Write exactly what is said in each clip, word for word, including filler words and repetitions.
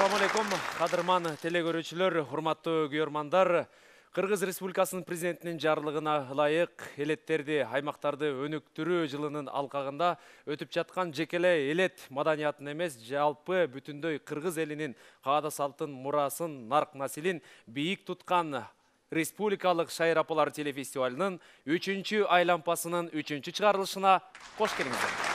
Assalamu alaikum, кадырман телегөрүүчүлөр, урматтуу көрөрмандар. Кыргыз Республикасынын президентинин жарлыгына ылайык элеттерди, аймактарды өнүктүрүү жылынын алкагында өтүп жаткан жекелей элет маданиятын эмес, жалпы бүтүндөй кыргыз элинин каада салтын, мурасын, нарк насилин бийик туткан Республикалык Шайыр апалар телефестивалынын үчүнчү айлампасынын үчүнчү чыгарылышына кош келиңиздер.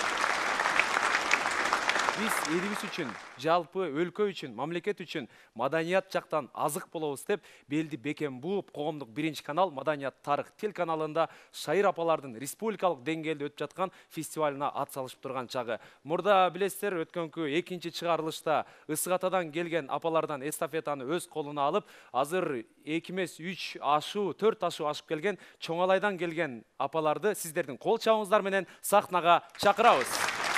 Биз элибиз үчүн, жалпы өлкө үчүн, мамлекет үчүн маданият жактан азык болобуз деп белди бекем бууп, коомдук биринчи канал Маданият тарых телеканалында Шайыр апалардын республикалык деңгээлде өтүп жаткан фестивалына ат салышып турган чагы. Мурда билесиздер, өткөнкү экинчи чыгарылышта Ысык Атадан келген апалардан эстафетаны өз колуна алып, азыр эки эмес үч ашуу, төрт ашуу ашып келген Чоңалайдан келген апаларды сиздердин кол чабыңыздар менен сахнага чакырабыз.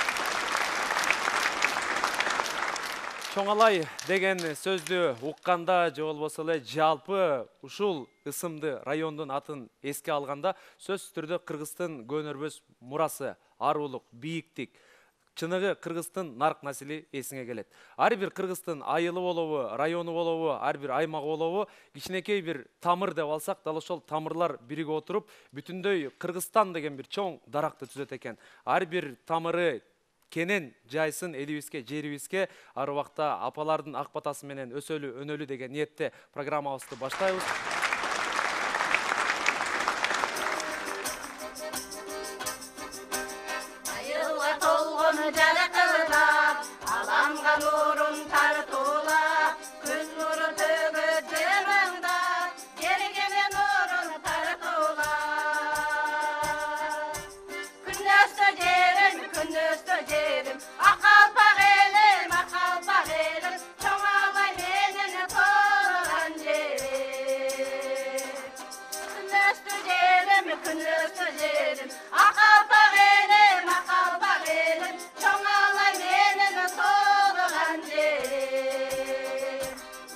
Чоңалай деген сөздү укканда же болбосо эле жалпы ушул ысымды райондун атын эске алганда сөзсүз түрдө Кыргыздын көнөрбөс мурасы, арулук, бийиктик, чыныгы Кыргыздын нарк насили эсиңе келет. Ар бир Кыргыздын айылы болобу, району болобу, ар бир аймагы болобу, кичинекей бир тамыр деп алсак, дал ошол тамырлар бириге отуруп, бүтүндөй Кыргызстан деген бир чоң даракты түзөт экен. Ар бир тамыры кенен жайсын элибизге, жерибизге, ар убакта апалардын ак батасы менен өсөлү, өнөлү деген ниетте программабызды баштайбыз. Айылга толгон жаркырап, аламга нурун тартуулап, күн нуру төгөт жырыңдап, жерге нурун тартуулап. Күнөстө жерим, күнөстө жерим, акалпак элим, акалпак элим, Чоңалай менен турган жерим. Күнөстө жерим, күнөстө жерим, акалпак элим, акалпак элим, Чоңалай менен турган жерим.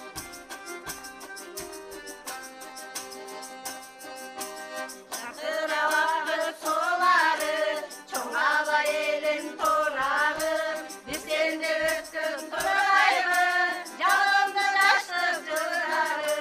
Жакырабагы сулары, Чоңалай элим турагы, бизенде өткөн турайбы, жалынды жаштык жылдары.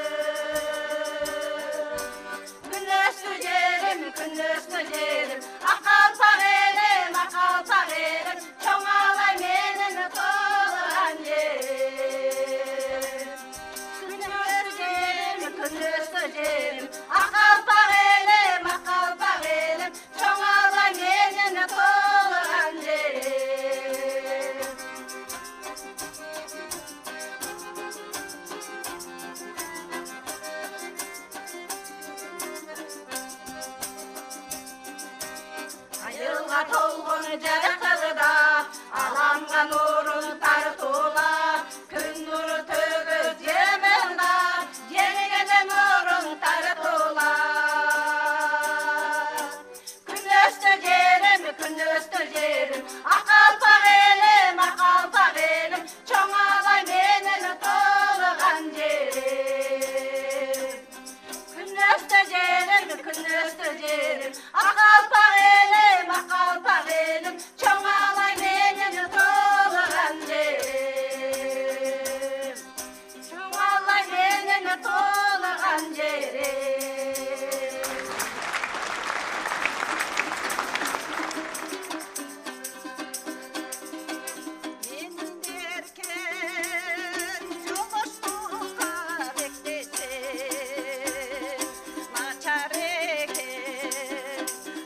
Күнөстө жерим, күнөстө жерим, акалпак элим, акалпак элим, Чоңалай менен турган жерим. Күнөстө жерим, күнөстө жерим, акалпак элим, акалпак элим, Чоңалай менен турган жерим. Айылга толгон жаркырап, аламга нурун тартуулап, күн нуру төгөт жымыңдап, жерге нурун тартуулап. Күнөстө жерим, күнөстө жерим, акалпак элим, акалпак элим, Чоңалай менен турган жерим. Күнөстө жерим, күнөстө жерим, акалпак элим, акалпак элим, Чоңалай менен турган жерим. Чоңалай менен турган жерим. Менин деркен жолоштукка бектесем, начар экен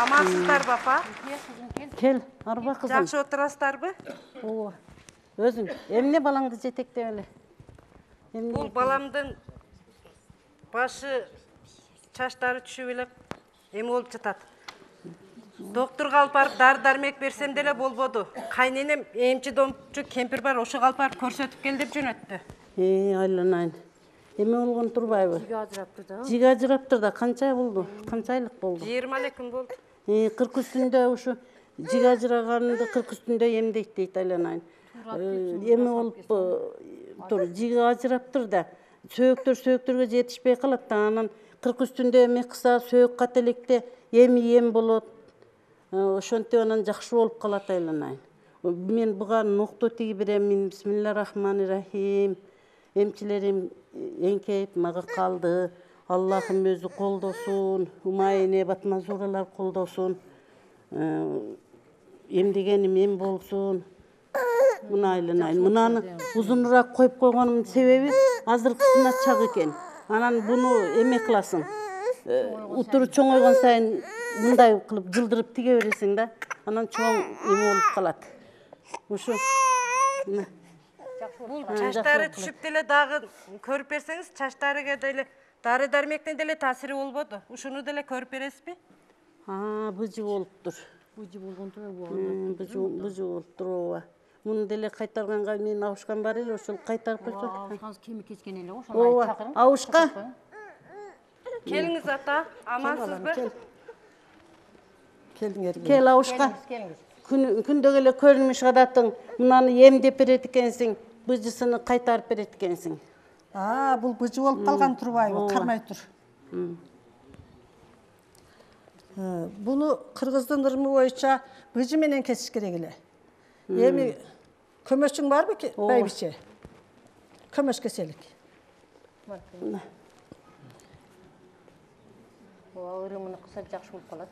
Амансыздар бапа? Кел, арба кызым. Жақсы отырасыздарбы? Ооба. Өзүң эмне балаңды жетектеп эле? Бұл баламдың башы чаштары түшүп эле эме болуп жатат. Доктурга алып барып дары дармек берсем деле болбоду. Кайненем эмчи домчу кемпир бар, ошого алып барып көрсөтүп кел деп жөнөттү. Э, айланайын. Эме болгон турбайбы? Жиги ажыраптыр да. Жиги ажыраптыр да, канча болду? Канча айлык болду? жыйырма эле күн болду. Э, кырк үстүндө ушу жиги ажыраганды кырк үстүндө эмдейт дейт айланайын. Эме болуп тур, жиги ажыраптыр да. Сөөктөр сөөктөргө жетишпей калат да, анан кырк үстүндө эме кыса сөөк кателекте эми эм болот. Ошентип анан жакшы болуп калат айланайын. Мен буга нокту тиги берем. Бисмиллахиррахманиррахим. Эмчилерим эңкейип мага калды. Аллахым өзү колдосун, умайыне батмазуралар колдосун. Эмдегеним эм болсун. Мына айланайын. Мынаны узунураак коюп койгонумдун себеби азыркысына чак экен. Анан буну эме кыласың. Утуру чоңойгон сайын мындай кылып жылдырып тиге бересиң да. Анан чоң эме болуп калат. Ушу. Бул чаштары түшүп деле дагы көрүп берсеңиз, чаштарыга деле дары дармектен деле таасири болбоду. Ушуну деле көрүп бересизби? А, быжы болуптур. Бужи болгон тура бу. Быжы быжы болуптур ооба. Муну деле кайтарганга мен абышкан бар эле, ошол кайтарып койсо. Абышканыз кеми кечкен эле, ошону Ооба. чакырың. Абышка. Келиңиз ата, амансызбы? Келдиңер. Кел абышка. Келиңиз. Күндө эле көрүнүш адатың. Мынаны эмдеп берет экенсиң, быжысыны кайтарып берет экенсиң. А, бул быжы болуп калган турбайбы? Кармай тур. Буну кыргыздын ырымы боюнча быжы менен кесиш керек эле. Эми көмөчүң барбы ки, байбиче? Көмөш кеселик. Ооба, ырымыны кыса жакшы болуп калат.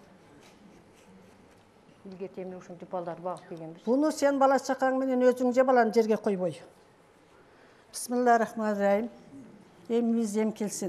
Илгерти эми ушинтип балдар багып келгенбиз. Буну сен бала чакаң менен өзүң же баланы жерге койбой. Бисмиллахиррахманиррахим. Эмибиз эм келсин.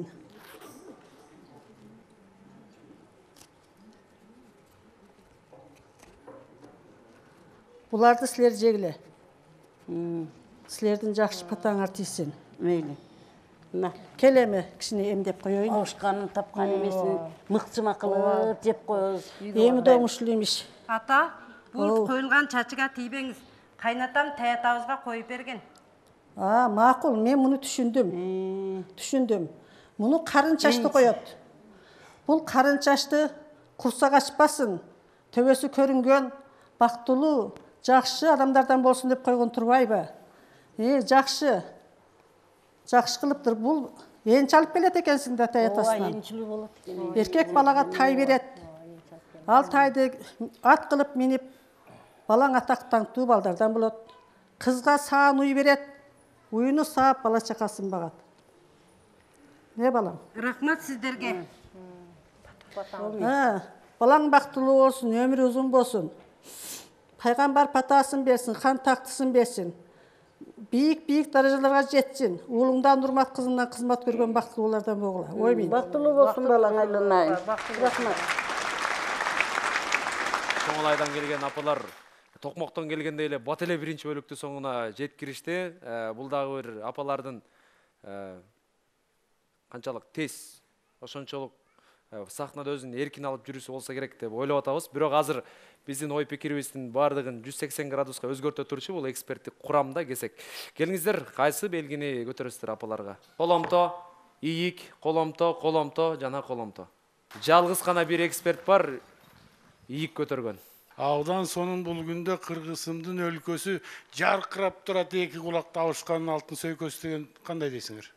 Буларды силер жегиле. Силердин жакшы патаңар тийсин. Мейли. Мына Келеме кичине эмдеп коеюн. абышканын тапкан эмесин мыкчыма кылып жеп коебуз. Эми да ушул имиш. Ата, бул коюлган чачыга тийбеңиз. Кайнатам таятабызга коюп берген. А, макул, мен муну түшүндүм. Түшүндүм. Муну карын чачты коет. Бул карын чачты курсак ачпасын, төбөсү көрүнгөн, бактылуу, жакшы адамдардан болсун деп койгон турбайбы? Э, жакшы. Жакшы кылыптыр. Бул энчи алып келет экенсиң да таятасынан. Ооба, энчилүү болот экен. Эркек балага тай берет. Ал тайды ат кылып минип, балаң атактуу балдардан болот. Кызга саан уй берет. Уйуну саап бала чакасын багат. Не балам? Рахмат сиздерге. Ha, балаң бактылуу болсун, өмүрү узун болсун. Пайгамбар патасын берсин, хан тактысын берсин. Бийик-бийик даражаларга жетсин. Уулуңдан урмат, кызыңдан кызмат көргөн бактылуулардан болгула. Ой мен. Бактылуу болсун балаң, айланайын. Рахмат. Чоңолайдан келген апалар токмоктон келгенде эле бат эле биринчи бөлүктү соңуна жеткиришти. Бул дагы бир апалардын канчалык тез, ошончолук сахнада өзүн эркин алып жүрүүсү болсо керек деп ойлоп атабыз. Бирок азыр биздин ой пикирибиздин баардыгын жүз сексен градуска өзгөртө турчу бул эксперттик курамда кесек. Келиңиздер, кайсы белгини көтөрөсүздөр апаларга? Коломто, ийик, коломто, коломто жана коломто. Жалгыз гана бир эксперт бар, ийик көтөргөн. Аудан сонун бул күндө Кыргызстандын өлкөсү жаркырап турат, эки кулакта абышкандын алтын сөйкөсү деген кандай дейсиңер?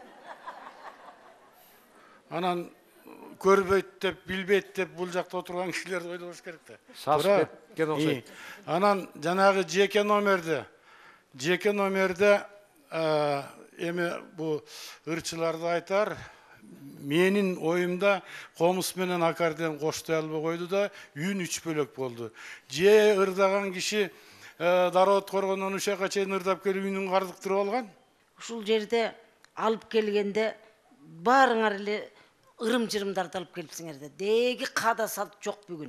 Анан көрбөйт деп, билбейт деп бул жакта отурган кишилерди ойлош керек да. Шашып кеткен окшойт. Анан жанагы жеке номерде, жеке номерде эми бу ырчыларды айтар, менин оюмда комус менен аккордеон коштой албай койду да, үн үч бөлөк болду. Же ырдаган киши дароот коргондон ушака чейин ырдап келип үнүн кардыктырып алган. Ушул жерде алып келгенде баарыңар эле ырым-жырымдарды алып келипсиңер да. Деги када салт жок бүгүн.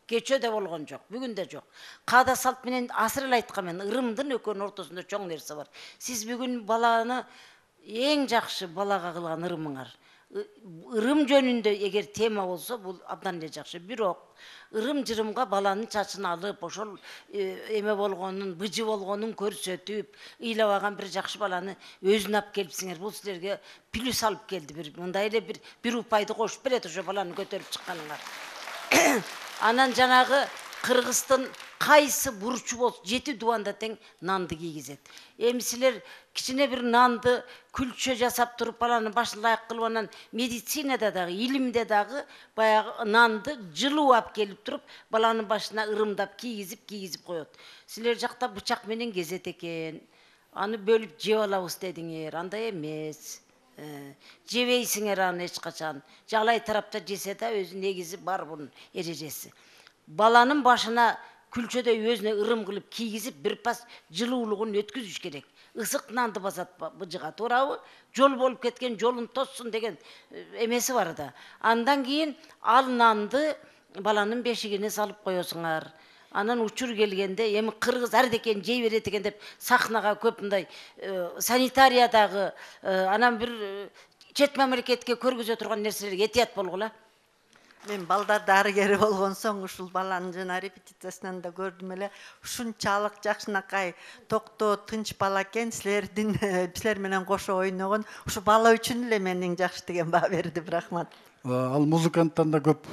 Кече де болгон жок, бүгүн де жок. Каада салт менен асыр эле айткан мен, ырымдын экөөнүн ортосунда чоң нерсе бар. Сиз бүгүн баланы эң жакшы балага кылган ырымыңар. Ырым жөнүндө эгер тема болсо, бул абдан эле жакшы. Бирок ырым жырымга баланын чачын алып, ошол эме болгонун, быжы болгонун көрсөтүп, ыйлабаган бир жакшы баланы өзүнө алып келипсиңер. Бул силерге плюс алып келди. Бир мындай эле бир бир упайды кошуп берет ошо баланы көтөрүп чыкканыңар. Анан жанагы Кыргыздын кайсы бурчу болсо жети дубанда тең нанды кийгизет. Эми силер кичине бир нанды күлчө жасап туруп баланы башын лайык кылып, анан медицинада дагы, илимде дагы баягы нанды жылуу алып келип туруп баланын башына ырымдап кийгизип кийгизип коет. Силер жакта бычак менен кезет экен. Аны бөлүп жеп алабыз дедиңер. Андай эмес. Жебейсиңер аны эч качан. Жалай тарапта жесе да өзү негизи бар бунун эрежеси. Баланын башына күлчөдөй өзүнө ырым кылып кийгизип бир пас жылуулугун өткүзүш керек. Ысык нанды басат быжыга, туурабы? Жол болуп кеткен жолун тоссун деген эмеси бар да. Андан кийин ал нанды баланын бешигине салып коесуңар. Анан учур келгенде эми кыргыз ардекен жей берет экен деп сахнага көп мындай санитариядагы анан бир чет мамлекетке көргүзө турган нерселерге этият болгула. Мен балдар дарыгери болгон соң ушул баланын жана репетициясынан да көрдүм эле. Ушунчалык жакшынакай токтоо тынч бала экен, силердин силер менен кошо ойногон ушу бала үчүн эле менин жакшы деген баа берди. Рахмат. Ал музыканттан да көп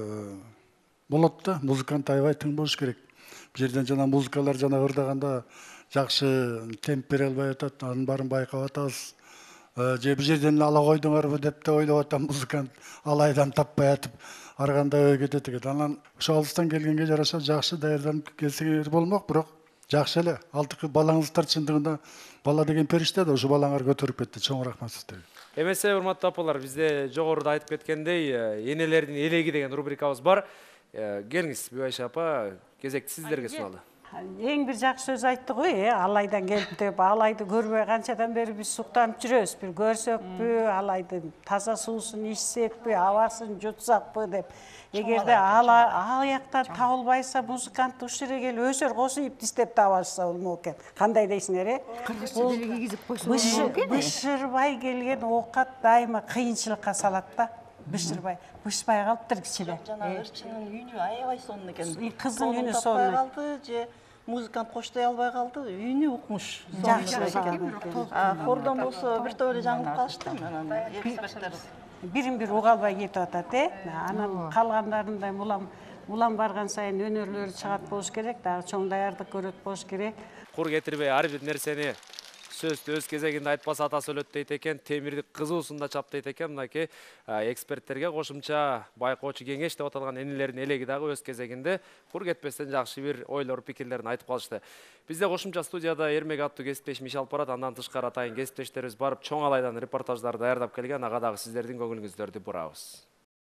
болот да, музыкант аябай тың болуш керек. Бул жерден жана музыкалар жана ырдаганда жакшы темп бере албай атат, анын баарын байкап атабыз. Же бул жерден ала койдуңарбы деп да ойлоп атам музыкант, алайдан таппай атып аргандай кетет экен. Анан ошо алыстан келгенге жараша жакшы даярданып келсеңер болмок, бирок жакшы эле. Алдыкы балаңыздар чындыгында бала деген периште да, ошо балаңар көтөрүп кетти. Чоң рахмат сиздерге. Эмесе, урматтуу апалар, бизде жогоруда айтып кеткендей, энелердин элеги деген рубрикабыз бар. Келиңиз, Бүбайша апа, кезекти сиздерге суалы. Эң бир жакшы сөз айтты го, алайдан келип деп, алайды көрбөй канчадан бери биз суктанып жүрөбүз. Бир көрсөкпү, алайдын таза суусун ичсекпи, абасын жутсакпы деп. Эгерде ал жактан табылбайса, музыкант ушул жерге келип өсөр косуп иштеп табышса болмок экен. Кандай дейсиңер, э? Кыргызча деле кийгизип койсо болмок экен. Бышырбай келген оокат дайыма кыйынчылыкка салат да. Бышырбай, бышпай калыптыр кичине. Жана ырчынын үнү аябай сонун экен. Кыздын үнү сонун калды, же музыкант коштой албай калды, үнү укмуш. Жакшы экен. Хордон болсо бир топ эле жаңылып калышты. Анан эксперттер бирин бир уга албай кетип атат, э? Анан калгандарындай улам улам барган сайын өнөрлөрү чыгат болуш керек, дагы чоң даярдык көрөт болуш керек. Кур кетирбей ар бир нерсени сөздү өз кезегинде айтпаса ата сөйлөт дейт экен, темирди кызуусунда чап дейт экен. Мынакей эксперттерге кошумча байкоочу кеңеш деп аталган энелердин элеги дагы өз кезегинде кур кетпестен жакшы бир ойлор, пикирлерин айтып калышты. Бизде кошумча студияда Эрмек аттуу кесиптешим иш алып барат. Андан тышкары атайын кесиптештерибиз барып чоң алайдан репортаждар даярдап келген. Ага дагы сиздердин көңүлүңүздөрдү бурабыз.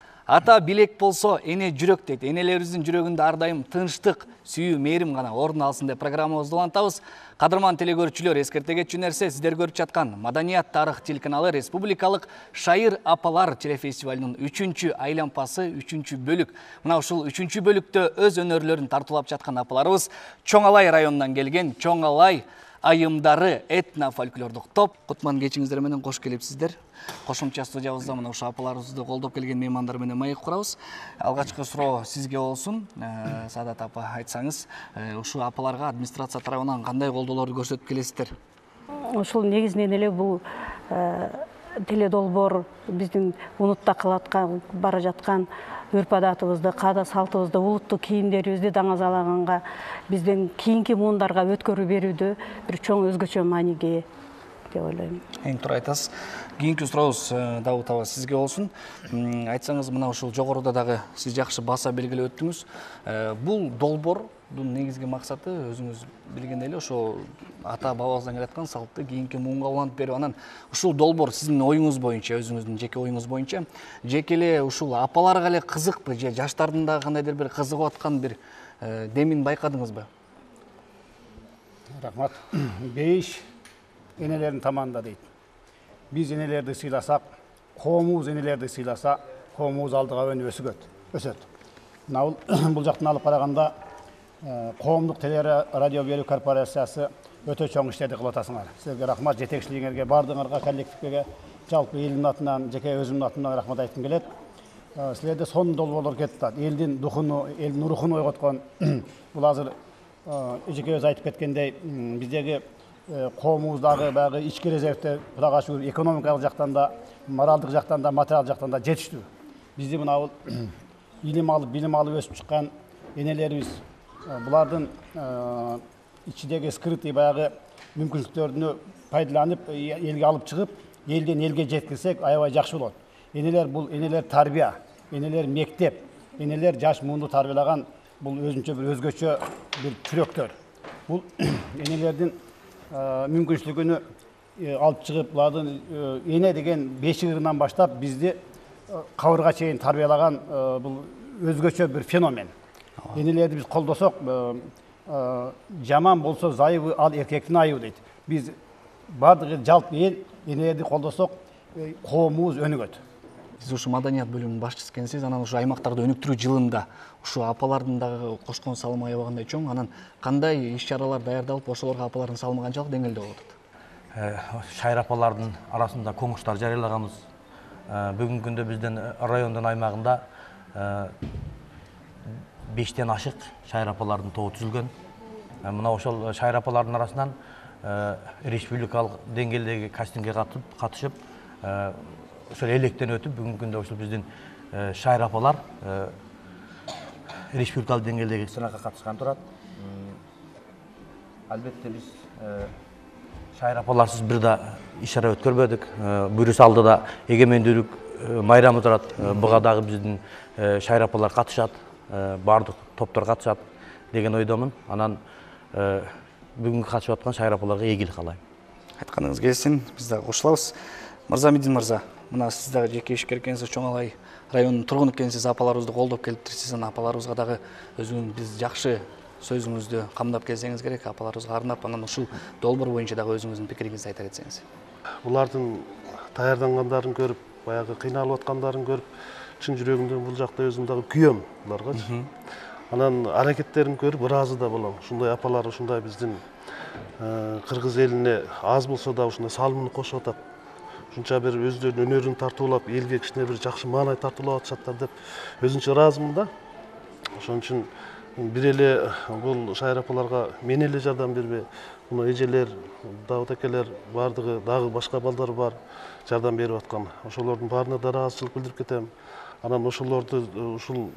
Ата билек болсо, эне жүрөк дейт. Энелерибиздин жүрөгүндө ар дайым тынчтык, сүйүү, мээрим гана орун алсын деп программабызды улантабыз. Кадырман телегөрүүчүлөр, эскерте кетчү нерсе, сиздер көрүп жаткан Маданият тарых телеканалы республикалык Шайыр апалар телефестивалынын үчүнчү айлампасы, үчүнчү бөлүк. Мына ушул үчүнчү бөлүктө өз өнөрлөрүн тартуулап жаткан апаларыбыз Чоң Алай районунан келген Чоң Алай айымдары этно-фольклордук топ. Кутман кечиңиздер менен кош келипсиздер. Кошумча студиябызда мына ушул апаларыбызды колдоп келген меймандар менен маек курабыз. Алгачкы суроо сизге болсун. Саадат апа, айтсаңыз, ушул апаларга администрация тарабынан кандай колдоолорду көрсөтүп келесиздер? Ушул негизинен эле бул теледолбоор биздин унутта калаткан бара жаткан өрп адатыбызды, каада салтыбызды, улуттук кийимдерибизди даңазалаганга, биздин кийинки муундарга өткөрүү берүүдө бир чоң өзгөчө мааниге деп ойлойм. Эң туура айтасыз. Кийинки сурообуз Давут аба сизге болсун. Айтсаңыз, мына ушул жогоруда дагы сиз жакшы баса белгилеп өттүңүз. Бул долбоордун негизги максаты өзүңүз билгендей эле ошо ата бабабыздан келаткан салтты кийинки муунга улантып берип, анан ушул долбоор сиздин оюңуз боюнча, өзүңүздүн жеке оюңуз боюнча, жеке эле ушул апаларга эле кызыкпы, же жаштардын дагы кандайдыр бир кызыгып аткан бир демин байкадыңызбы? Рахмат. Бейиш энелердин таманда дейт. Биз энелерди сыйласак, коомубуз энелерди сыйласа, коомубуз алдыга өнүп өсөт. Өсөт. мына бул жактан алып караганда коомдук телерадио берүү корпорациясы өтө чоң иштерди кылып атасыңар. Силерге рахмат, жетекчилигиңерге, бардыгыңарга, коллективге, жалпы элдин атынан, жеке өзүмдүн атымдан рахмат айткым келет. Силерде сонун долбоорлор кетип атат. Элдин духуну, элдин рухун ойготкон бул азыр эжекебиз айтып кеткендей, биздеги коомубуздагы баягы ички резервте Кудайга шүгүр экономикалык жактан да, моралдык жактан да, материалдык жактан да жетиштүү. Бизди мына илим алып, билим алып өсүп чыккан энелерибиз, булардын ичидеги скрытый баягы мүмкүнчүлүктөрүнү пайдаланып, элге алып чыгып, элден элге жеткирсек, аябай жакшы болот. Энелер бул энелер тарбия, энелер мектеп, энелер жаш муунду тарбиялаган бул өзүнчө бир өзгөчө бир түрөктөр. Бул энелердин мүмкүнчүлүгүнү алып чыгып, булардын эне деген бешигиринен баштап бизди кабырга чейин тарбиялаган бул өзгөчө бир феномен. Энелерди биз колдосок, жаман болсо зайыбы ал эркектин айыбы дейт. Биз бардыгы жалпы эл энелерди колдосок, коомубуз өнүгөт. Сиз ушу маданият бөлүмүнүн башчысы экенсиз, анан ушу аймактарды өнүктүрүү жылында ушу апалардын дагы кошкон салымы аябагандай чоң. Анан кандай иш-чаралар даярдалып, ошолорго апалардын салымы канчалык деңгээлде болуп атат? Шайыр апалардын арасында конкурстар жарыялаганбыз. Бүгүнкү күндө биздин райондун аймагында бештен ашык шайыр апалардын тобу түзүлгөн. Мына ошол шайыр апалардын арасынан республикалык деңгээлдеги кастингге катышып, ошол электен өтүп, бүгүнкү күндө ошол биздин шайыр апалар республикалык деңгээлдеги сынакка катышкан турат. Албетте биз шайыр апаларсыз бир да иш-чара өткөрбөдүк. Бүрүс алдыда эгемендүүлүк майрамы турат. Буга дагы биздин шайыр апалар катышат, бардык топтор катышат деген ойдомун. Анан бүгүнкү катышып аткан шайыр апаларга ийгилик каалайм. Айтканыңыз келсин, биз дагы кошулабыз. Мырзамидин мырза, мына сиз дагы жеке ишкер экенсиз, Чоң Алай районунун тургуну экенсиз, апаларыбызды колдоп келиптирсиз. Анан апаларыбызга дагы өзүңүз биз жакшы сөзүңүздү камдап келсеңиз керек, апаларыбызга арнап, анан ушул долбоор боюнча дагы өзүңүздүн пикириңизди айта кетсеңиз. Булардын даярдангандарын көрүп, баягы кыйналып аткандарын көрүп, чын жүрөгүмдөн бул жакта өзүм дагы күйөм буларгачы. Анан аракеттерин көрүп ыраазы да болом. Ушундай апалар ушундай биздин кыргыз элине аз болсо да ушундай салымын кошуп атат. Ушунча бир өздөрүнүн өнөрүн тартуулап, элге кичине бир жакшы маанай тартуулап атышаттар деп өзүнчө ыраазымын да. Ошон үчүн бир эле бул шайыр апаларга мен эле жардам бербей, муну эжелер, Давыт экелер бардыгы, дагы башка балдар бар жардам берип аткан. Ошолордун баарына да ыраазычылык билдирип кетем. Анан ошолорду ушул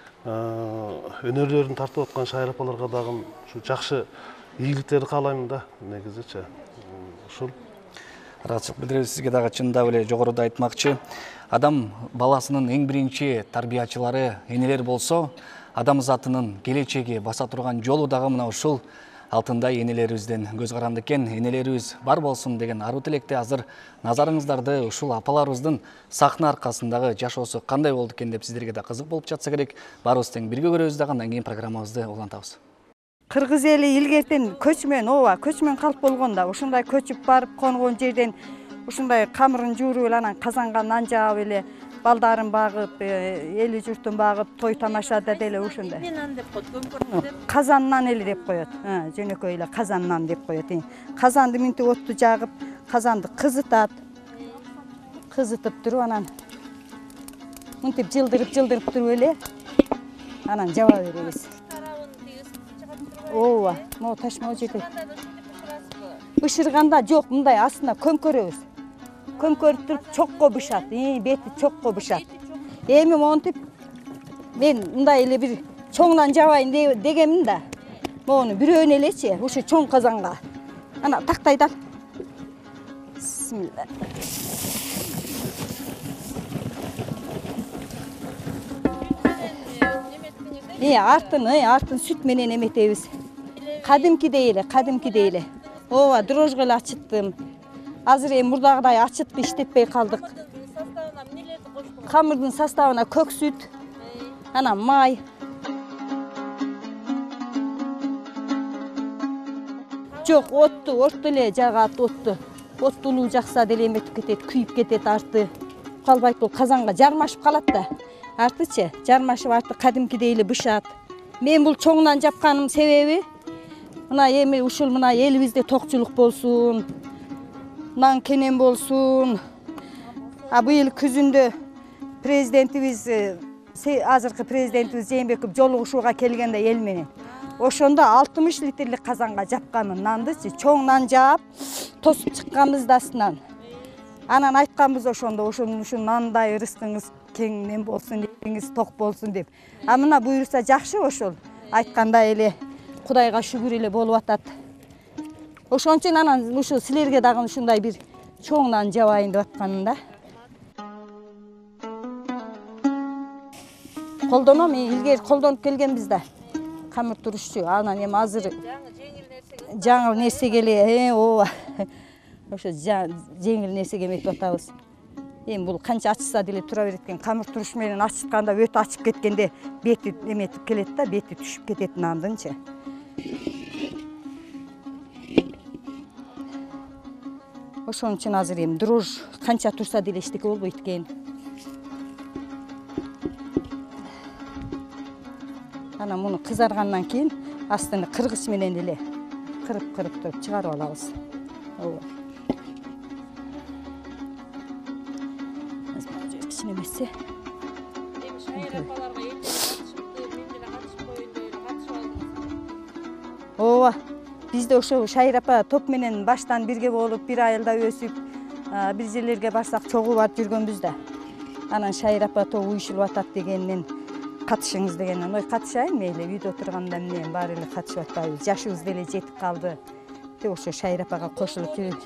өнөрлөрүн тартып аткан шайыр апаларга дагы ушу жакшы ийгиликтерди каалайм да, негизичи. Ушул ыраазычылык билдиребиз сизге дагы. Чындап эле жогоруда айтмакчы, адам баласынын эң биринчи тарбиячылары энелер болсо, адамзатынын келечеги, баса турган жолу дагы мына ушул алтындай энелерибизден көз каранды экен. Энелерибиз бар болсун деген ару тилекте азыр назарыңыздарды ушул апаларыбыздын сахна аркасындагы жашоосу кандай болду экен деп сиздерге да кызык болуп жатса керек. Баарыбыз тең бирге көрөбүз дагы, андан кийин программабызды улантабыз. Кыргыз эли илгертен көчмөн, ооба, көчмөн калп болгонда ушундай көчүп барып конгон жерден ушундай камырын жууруп эле, анан казанга нан жаап эле, балдарын багып, эли журтун багып, той тамашада деле ушундай. Нан деп коет, көмкөртү деп. Казаннан эле деп коет. Жөнөкөй эле казаннан деп коет. Казанды минтип отту жагып, казанды кызытат. Кызытып туруп анан мынтип жылдырып жылдырып туруп эле анан жаба беребиз. Ооба, могу таш могу жерде. Бышырганда жок, мындай астына көмкөрөбүз. Көмкөрүп туруп чокко бышат, бети чокко бышат. Эми монтип мен мындай эле бир чоңдан жабайын дегенмин да. Мону бирөөнү элечи, ушу чоң казанга. Ана тактайдан. Бисмилла. Э, артын, э, артын сүт менен эметебиз. Кадимкидей эле, кадимкидей эле. Ооба, дрожга эле ачыттым. Азыр эми мурдагыдай ачытып иштетпей калдык. Камырдын составына көк сүт, анан май. Жок, отту, отту эле жагат, отту. Оттулуу жакса деле эметип кетет, күйүп кетет арты. Калбайт, бул казанга жармашып калат да. Артычы жармашып арты кадимкидей эле бышат. Мен бул чоңунан жапканым себеби мына эми ушул мына элибизде токчулук болсун, нан кенен болсун. А быйыл күзүндө президентибиз азыркы президентибиз Жээнбеков жолугушууга келгенде эл менен ошондо алтымыш литрлик казанга жапканмын нандычы, чоң нан жаап тосуп чыкканбыз да астынан. Анан айтканбыз ошондо ошонун ушу нандай ырыскыңыз кеңинен болсун, элиңиз ток болсун деп. А мына буйруса жакшы ошол. Айткандай эле Кудайга шүгүр эле болуп атат. Ошон үчүн анан ушу силерге дагы ушундай бир чоң нан жабайын деп атканым да. Колдоном, илгери колдонуп келгенбиз да. Камыр турушчу. Анан эми азыр жаңыл нерсе келе, ооба. Ошо жеңил нерсе кемек атабыз. Эми бул канча ачса деле тура берет экен. Камыр туруш менен ачытканда өтө ачып кеткенде бети эметип келет да, бети түшүп кетет нандынчы. Ошон үчүн азыр эми дрожь канча турса деле эчтеке болбойт экен. Анан муну кызаргандан кийин астыны кыргыч менен эле кырып-кырып туруп чыгарып алабыз. Ооба. Кичине эмесе. Эми шайрапаларга эми катышыпты, мен деле катышып коеюн деп эле катышып алдыңызбы? Ооба. Бизде ошо шайрапа топ менен баштан бирге болуп, бир айылда өсүп, бир жерлерге барсак чогуу барып жүргөнбүз да. Анан шайрапа топ уюшулуп атат дегеннен катышыңыз дегеннен, ой катышайын мейли, үйдө отурганда эмне баары эле катышып атпайбыз. Жашыбыз деле жетип калды деп ошо шайрапага кошулуп жүрөбүз.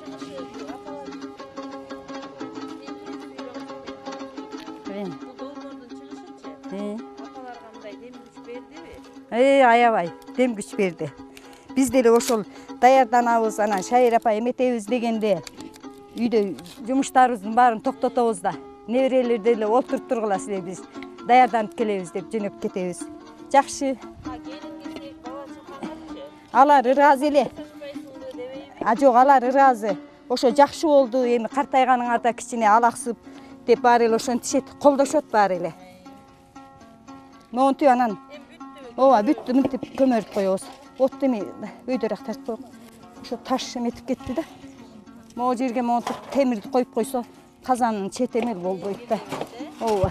Э, аябай, дем күч берди. Биз деле ошол даярданабыз, анан шайрапа эметебиз дегенде үйдө жумуштарыбыздын баарын токтотобуз да. Неберелер деле отуруп тургула силер биз даярданып келебиз деп жөнөп кетебиз. Жакшы. Алар ыраазы эле. А жок, алар ыраазы. Ошо жакшы болду, эми картайганыңарда кичине алаксып деп баары эле ошентишет, колдошот баары эле. Монтип анан ооба бүттү мынтип көмөрүп коебуз. Отты эми өйдөрөөк тартып коек. Ошо таш эметип кетти да. Могу жерге монтип темирди коюп койсо, казанын чет эмел болбойт да. Ооба.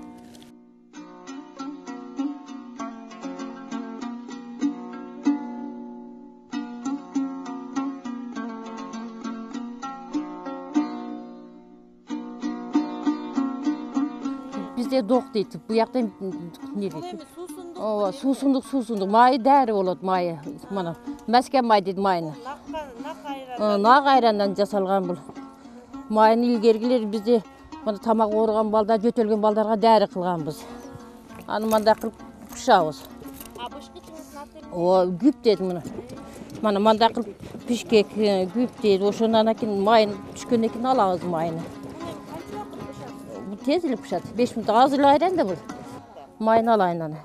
Бизде док дейт, буякта эмне дейт? Ооба, суусундук, суусундук, майы дәрі болот, майы. Мана, мәскен май дейт майыны. Нак айрандан жасалган бул. Майын илгергилер бизде мына тамак ооруган балдар, жөтөлгөн балдарга дәрі кылганбыз. Аны мында кылып пышабыз. А бышкычыңыздын аты эмне? Ооба, күп дейт муну. Мана мында кылып пишкек, күп дейт. Ошондон кийин майын түшкөндөн кийин алабыз майыны. Тез эле пышат. беш мүнөт аз эле айран да бул. Майын алайын аны.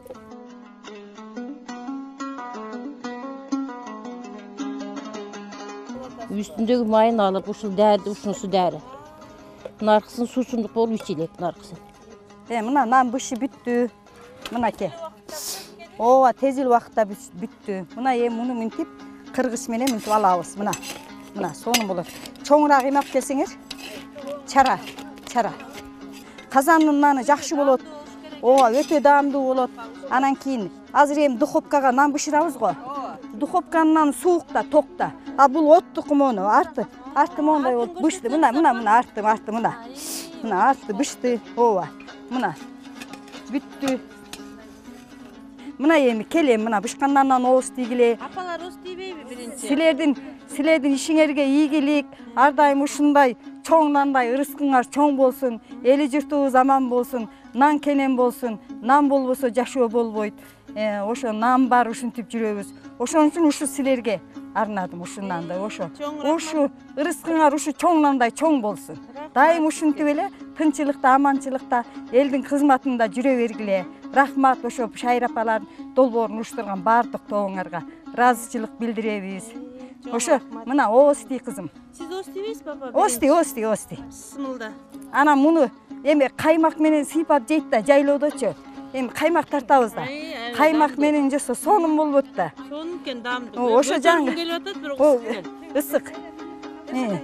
Үстүндөгү майын алып, ушул дәрди, ушунусу дәрі. Наркысын суусундук болуп ичилет наркысы. Э, мына нан бышы бүттү. Мынаке. Ооба, тез эле убакытта бүттү. Мына эми муну мынтип кыргыч менен мынтип алабыз. Мына. Мына сонун болот. Чоңураак эме алып келсеңер. Чара, чара. Казандын наны жакшы болот. Ооба, өтө даамдуу болот. Анан кийин азыр эми духовкага нан бышырабыз го. Духовканын наны суукта, токта. А бул оттук мону арты, арты мондай болуп бышты. Мына, мына, мына арты, арты мына. Мына арты бышты. Ооба. Мына. Бүттү. Мына эми келем, мына бышкандан оос тийгиле. Апалар оос тийбейби биринчи? Силердин, силердин ишиңерге ийгилик, ар дайым ушундай чоң нандай ырыскыңар чоң болсун, эли журтубуз аман болсун, нан кенен болсун. Нан болбосо жашоо болбойт. Э, ошо нан бар ушинтип жүрөбүз. Ошон үчүн ушу силерге арнадым ушундан да ошо. Ушу ырыскыңар ушу чоң нандай чоң болсун. Дайым ушинтип эле тынчылыкта, аманчылыкта, элдин кызматында жүрө бергиле. Рахмат ошо шайрапалар долбоорун уруштурган баардык тобуңарга ыраазычылык билдиребиз. Ошо мына оос тий кызым. Сиз оос тийбейсизби, папа? Оос тий, оос тий, оос тий. Бисмилла. Анан муну эми каймак менен сыйпап жейт да жайлоодочу. Эми каймак тартабыз да. Каймак менен жесе сонун болбот да. Сонун экен, даамдуу. Ошо жаңы келип атат, бирок ысык экен. Ысык. Э.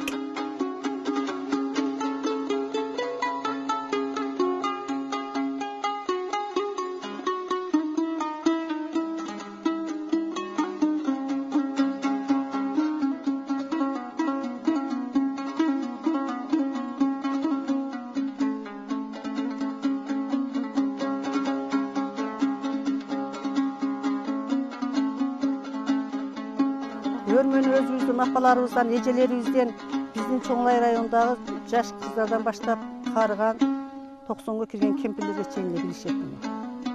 Өрмөнү өзүбүздүн апаларыбыздан, эжелерибизден, биздин Чоңлай районундагы жаш кыздардан баштап карыган токсонго кирген кемпирлерге чейин эле билишет муну.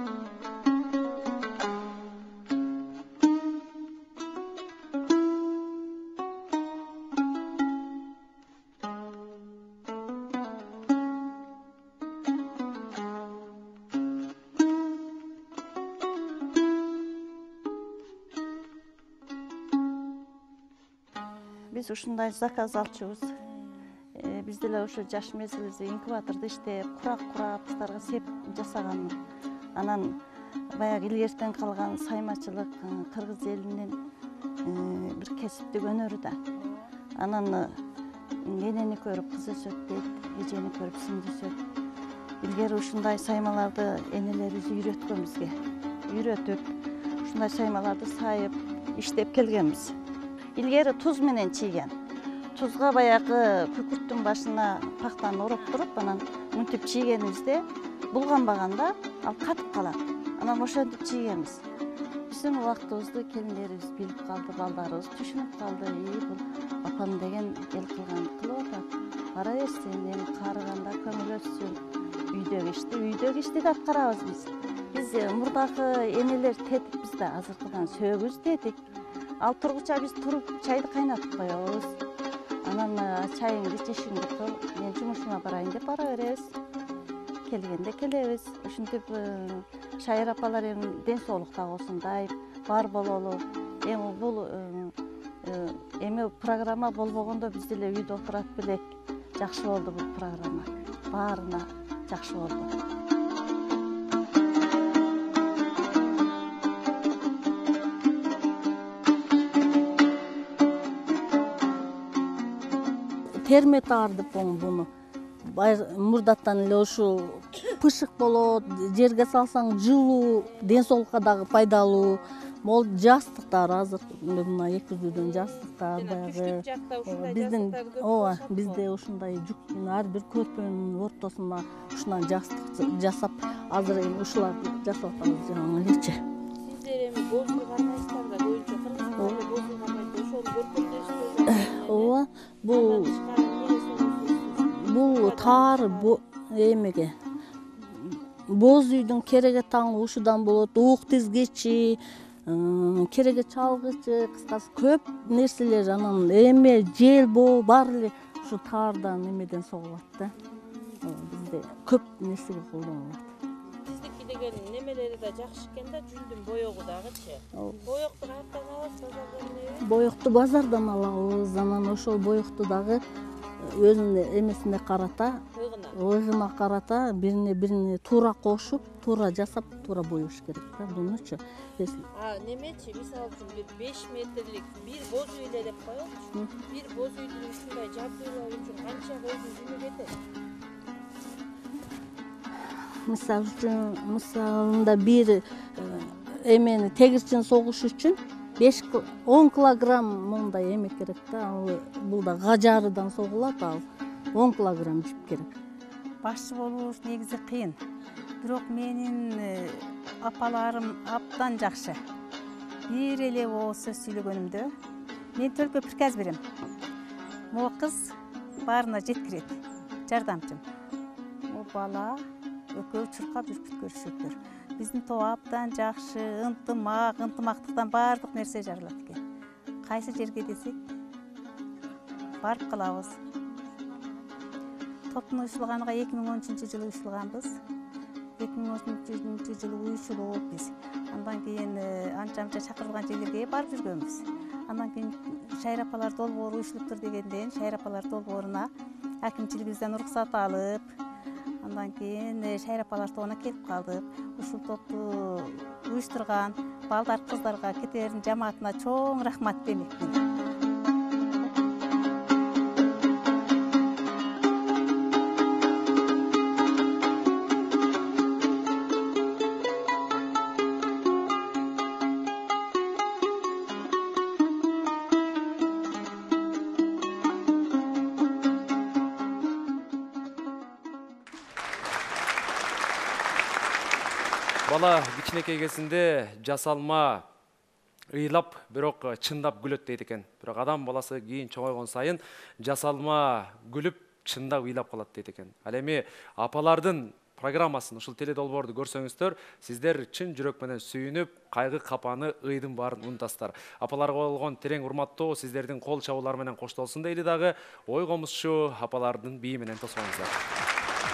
Biz ушундай заказ алчубуз. Биз деле ошо жаш мезгилибизде инкубатордо иштеп, курак курап, кыздарга сеп жасаган. Анан баягы илгертен калган саймачылык кыргыз элинин бир кесиптик өнөрү да. Анан энени көрүп кыз өсөт дейт, эжени көрүп сиңди өсөт. Илгери ушундай саймаларды энелерибиз үйрөткөн бизге. Үйрөтүп, ушундай саймаларды сайып, иштеп келгенбиз. Илгери туз менен чийген. Тузга баягы күкүрттүн башына пактаны ороп туруп, анан мынтип чийгенибизде булганбаганда ал катып калат. Анан ошентип чийгенбиз. Биздин убактыбызды келиндерибиз билип калды, балдарыбыз түшүнүп калды. И бул апам деген эл кылган кылып атат. Бара берсин, эми карыганда көңүл өссүн. Үйдөгү ишти, үйдөгү ишти да аткарабыз биз. Биз мурдагы энелер тетикпиз да, азыркыдан сөөгүбүз тетик. Ал тургуча биз туруп чайды кайнатып коебуз. Анан чайыңды ичишиңди кыл, мен жумушума барайын деп бара беребиз. Келгенде келебиз. Ушинтип Шайыр апалар эми ден соолукта болсундай бар бололу. Эми бул эми программа болбогондо биз деле үйдө отурат белек. Жакшы болду бул программа. Баарына жакшы болду. Термет аар деп буну. Мурдаттан эле ушул пышык болот, жерге салсаң жылуу, ден соолукка дагы пайдалуу. Мол жастыктар азыр мына экизүүдөн жастыктар баягы биздин ооба бизде ушундай ар бир көрпөнүн ортосуна ушундан жастык жасап азыр эми ушуларды жасап атабыз жаңы элечи. Сиздер эми бозуу кармайсыздар да, көбүнчө кыргызстанда бозуу кармайт, ошол көрпөндөрсүз. Ооба, бул бул таар эмеге боз үйдүн кереге таңы ушудан болот, уук тизгичи, кереге чалгычы, кыскасы көп нерселер, анан эме, жел боо баары эле ушу таардан эмеден согулат да. Бизде көп нерсеге колдонулат. Биздики деген немелери да жакшы экен да, жүндүн боёгу дагычы. Боёкту каяктан аласыз, базардан элеби? Боёкту базардан алабыз, анан ошол боёкту дагы өзүнүн эмесине карата, ыгына карата бирине бирине туура кошуп, туура жасап, туура боюш керек да бунучу. А немечи, мисалы үчүн бир беш метрлик бир боз үй эле деп коелучу. Бир боз үйдүн ушундай жабдуулоо үчүн канча көздүн жүнү кетет? Мисалы үчүн, мисалында бир эмени тегирчин согуш үчүн беш он килограмм мондай эме керек да. Ал бул да гажарыдан согулат, ал он килограмм жип керек. Башчы болуш негизи кыйын. Бирок менин апаларым абдан жакшы. Бир эле ооз сөз сүйлөгөнүмдө мен төлкө приказ берем. Могу кыз баарына жеткирет. Жардамчым. Могу бала экөө чуркап үркүт көрүшөттөр. Биздин топ абдан жакшы, ынтымак, ынтымактыктан баардык нерсе жаралат экен. Кайсы жерге десек барып калабыз. Топтун уюшулганга эки миң он үчүнчү жылы уюшулганбыз. эки миң он үчүнчү жылы уюшулуп биз. Андан кийин анча-мынча чакырылган жерлерге барып жүргөнбүз. Андан кийин Шайыр апалар долбоору уюшулуптур дегенден Шайыр апалар долбооруна акимчилигибизден уруксат алып, Андан кейін Шайра апалар тобуна келип калдык. Ушул топту уюштурган балдар кыздарга кетерин жамаатына чоң рахмат демекмин. Бала кичинекей кезинде жасалма ыйлап, бирок чындап күлөт дейт экен. Бирок адам баласы кийин чоңойгон сайын жасалма күлүп, чындап ыйлап калат дейт экен. Ал эми апалардын программасын, ушул теледолбоорду көрсөңүздөр, сиздер чын жүрөк менен сүйүнүп, кайгы капаны, ыйдын баарын унутасыздар. Апаларга болгон терең урматтоо сиздердин кол чабуулар менен коштолсун дейли дагы. Ой комузчу апалардын бии менен тосуңуздар.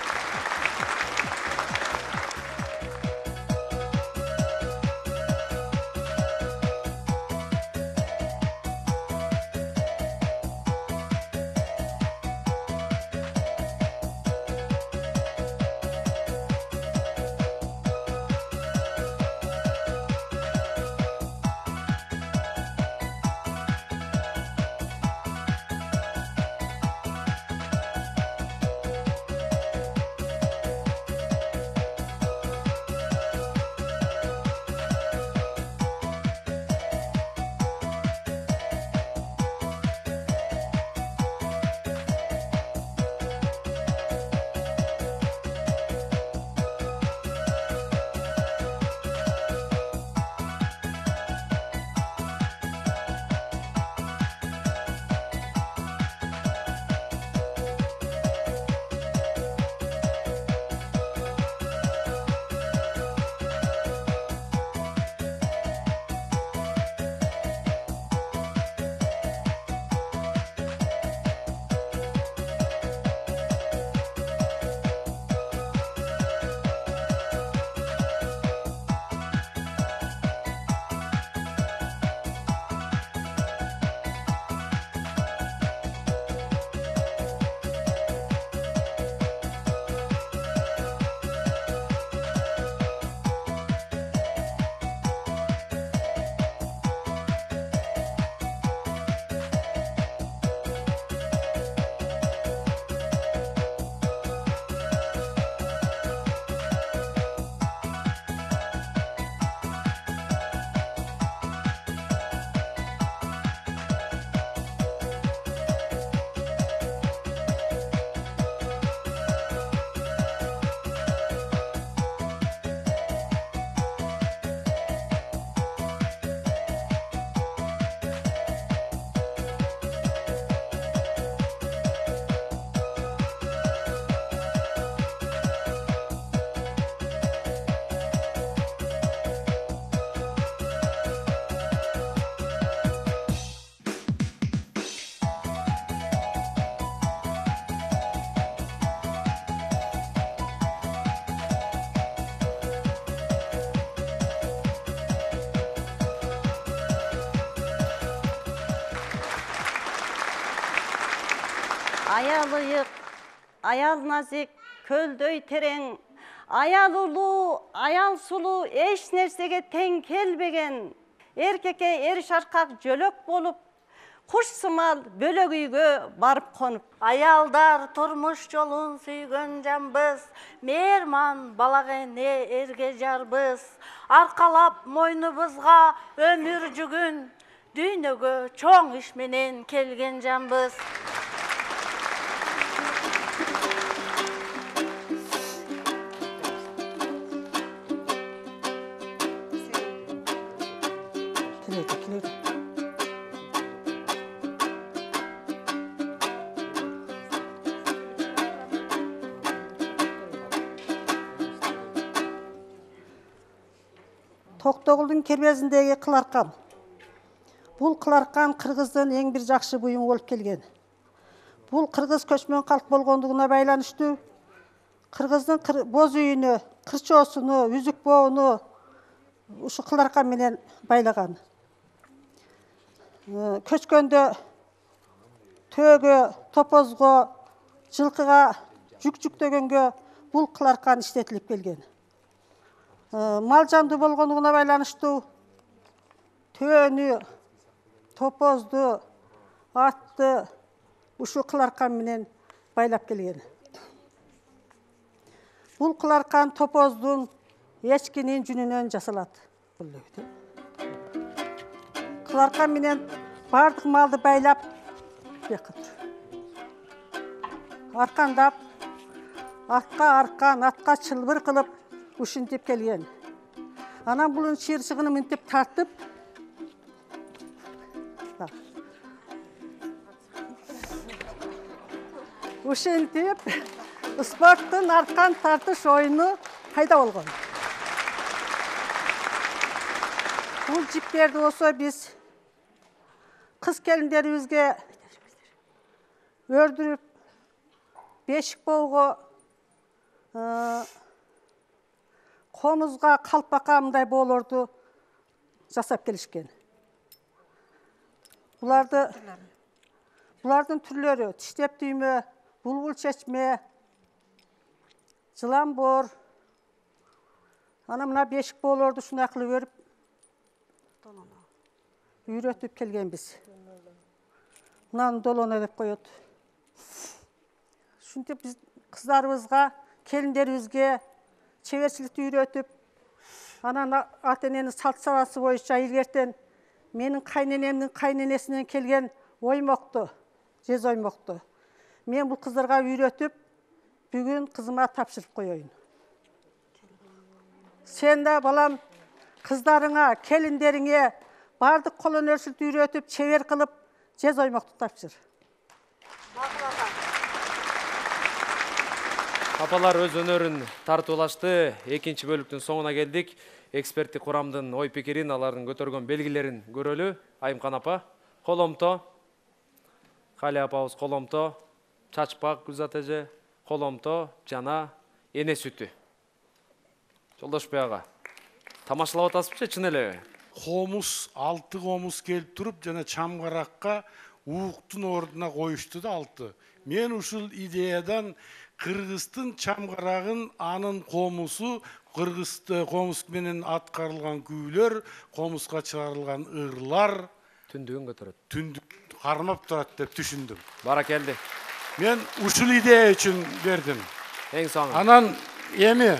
Аял ыйык, аял назик, көлдөй терең, аял улуу, аял сулуу, эч нерсеге тең келбеген, эркекке эр шаркак жөлөк болуп, куш сымал бөлөк үйгө барып конуп. Аялдар турмуш жолун сүйгөн жамбыз, мээрман балага эне эрге жарбыз, аркалап мойнубузга өмүр жүгүн, дүйнөгө чоң иш менен келген жамбыз. Токтогулдун кербезиндеги кыларкан. Бул кыларкан кыргыздын эң бир жакшы буюму болуп келген. Бул кыргыз көчмөн калк болгондугуна байланыштуу кыргыздын боз үйүнө, кырчоосуну, үзүк боону ушу кыларкан менен байлаган. Көчкөндө төөгө, топозго, жылкыга жүк жүктөгөнгө бұл қыларқан іштетіліп келген. Мал жанды болғандығына байланышты төні, топозды, атты ұшы қыларқан менен байлап келген. Бұл қыларқан топоздың ешкенен жүнінен жасалады. Қыларқан менен бардық малды байлап арқандап, атқа арқан, атқа чылбыр қылып ұшынтеп келген. Анан бұлын шершігіні мінтеп тартып, ұшынтеп, спорттың арқан тартыш ойыны пайда болған. Бұл жіптерді осы біз қыз келіндерімізге өрдіріп, бешік болғы, қомызға қалпақамдай болырды жасап келішкен. Бұлардың түрлері тіштеп түйме, бұлбұл шешме, жылан бор, ана мына бешік болырды шын ақылы өріп, үйретіп келген біз. Мынаны долона деп қойыды. Шүнтеп біз қыздарымызға, келіндерімізге шебершілікті үйретіп, анан ата-енені салт саласы бойынша егертен менің қайненемнің қайненесінен келген оймоқты, жез оймоқты. Мен бұл қыздарға үйретіп, бүгін қызыма тапшырып қойайын. Сен де балам қыздарыңа, келіндеріңе бардық қолын өршілті үйретіп, шебер қылып, жез оймоқты тапшыр. Апалар өз өнөрүн тартуулашты. Экинчи бөлүктүн соңуна келдик. Эксперттик курамдын ой пикирин, алардын көтөргөн белгилерин көрөлү. Айымкан апа, коломто. Кали апабыз коломто. Чачпак Гүлзат эже, коломто жана эне сүтү. Жолдошбек ага, тамашалап атасызбы, чын эле? Комуз, алты комуз келип туруп, жана чамгаракка ууктун ордуна коюшту да алты. Мен ушул идеядан Кыргыздын чамгарагын, анын комусу, Кыргызды комус менен аткарылган күүлөр, комуска чыгарылган ырлар түндүгүн көтөрөт. Түндүк кармап турат деп түшүндүм. Баракелди. Мен ушул идея үчүн бердим. Эң соңу. Анан эми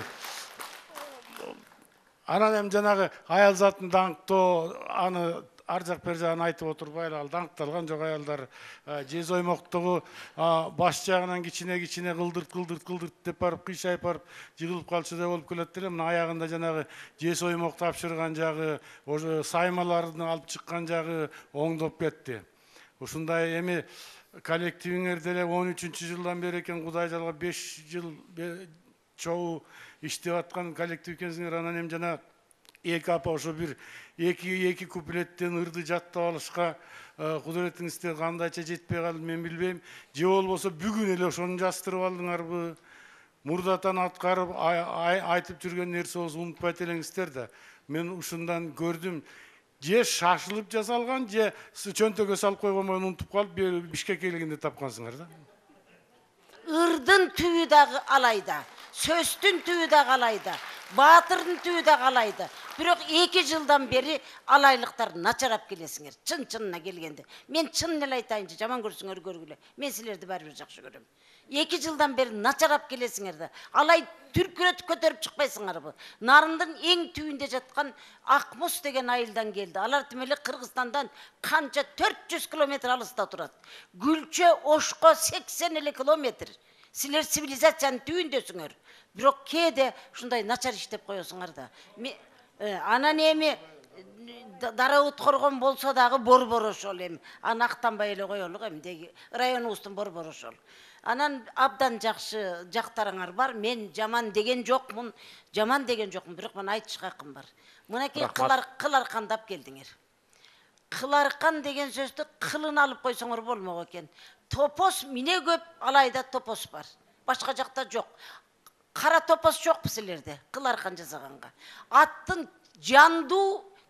Анан эми жанагы аял затын даңктоо, аны ар жак бер жагын айтып отурбайлы, ал даңкталган жок аялдар жез оймоктогу баш жагынан кичине кичине кылдырт кылдырт кылдырт деп барып кыйшайып барып жыгылып калчу деп болуп келет эле. Мына аягында жанагы жез оймок тапшырган жагы, ошо саймаларын алып чыккан жагы оңдоп кетти. Ушундай эми коллективиңер деле он үчүнчү жылдан бери экен, Кудай жалга беш жыл чогуу иштеп аткан коллектив экенсиңер. Анан эми жана эки апа ошо бир эки эки куплеттен ырды жаттап алышка кудуретиңизде кандайча жетпей калды мен билбейм. Же болбосо бүгүн эле ошону жаздырып алдыңарбы? Мурдатан аткарып айтып жүргөн нерсебизди унутпайт элеңиздер да. Мен ушундан көрдүм. Же шашылып жасалган, же чөнтөгө салып койгонмон унутуп калып, Бишкекке келгенде тапкансыңар да. Ырдын түбү дагы алайда, сөзтүн түбү дагы алайда, баатырдын түбү дагы алайда. Бирок эки жылдан бери алайлыктар начарап келесиңер. Чын чынына келгенде. Мен чын эле айтайынчы, жаман көрсөңөр көргүлө. Мен силерди баары бир жакшы көрөм. эки жылдан бери начарап келесиңер да. Алай түркүрөтүп көтөрүп чыкпайсыңарбы? Нарындын эң түбүндө жаткан Акмус деген айылдан келди. Алар тимели Кыргызстандан канча төрт жүз километр алыста турат. Гүлчө Ошко сексен эле километр. Силер цивилизациянын түбүндөсүңөр. Бирок кээде ушундай начар иштеп коесуңар да. Анан эми дара уткоргон болсо дагы борбор ошол эми. Аны актанбай эле коелук эми деги районубуздун борбор ошол. Анан абдан жакшы жактарыңар бар. Мен жаман деген жокмун, жаман деген жокмун, бирок мен айтышка акым бар. Мынакей кыларкандап келдиңер. Кыларкан деген сөздү кылын алып койсоңор болмок экен. Топос мине көп, алайда топос бар. Башка жакта жок. Кара топос жокпу силерде, кыларкан жасаганга. Аттын жандуу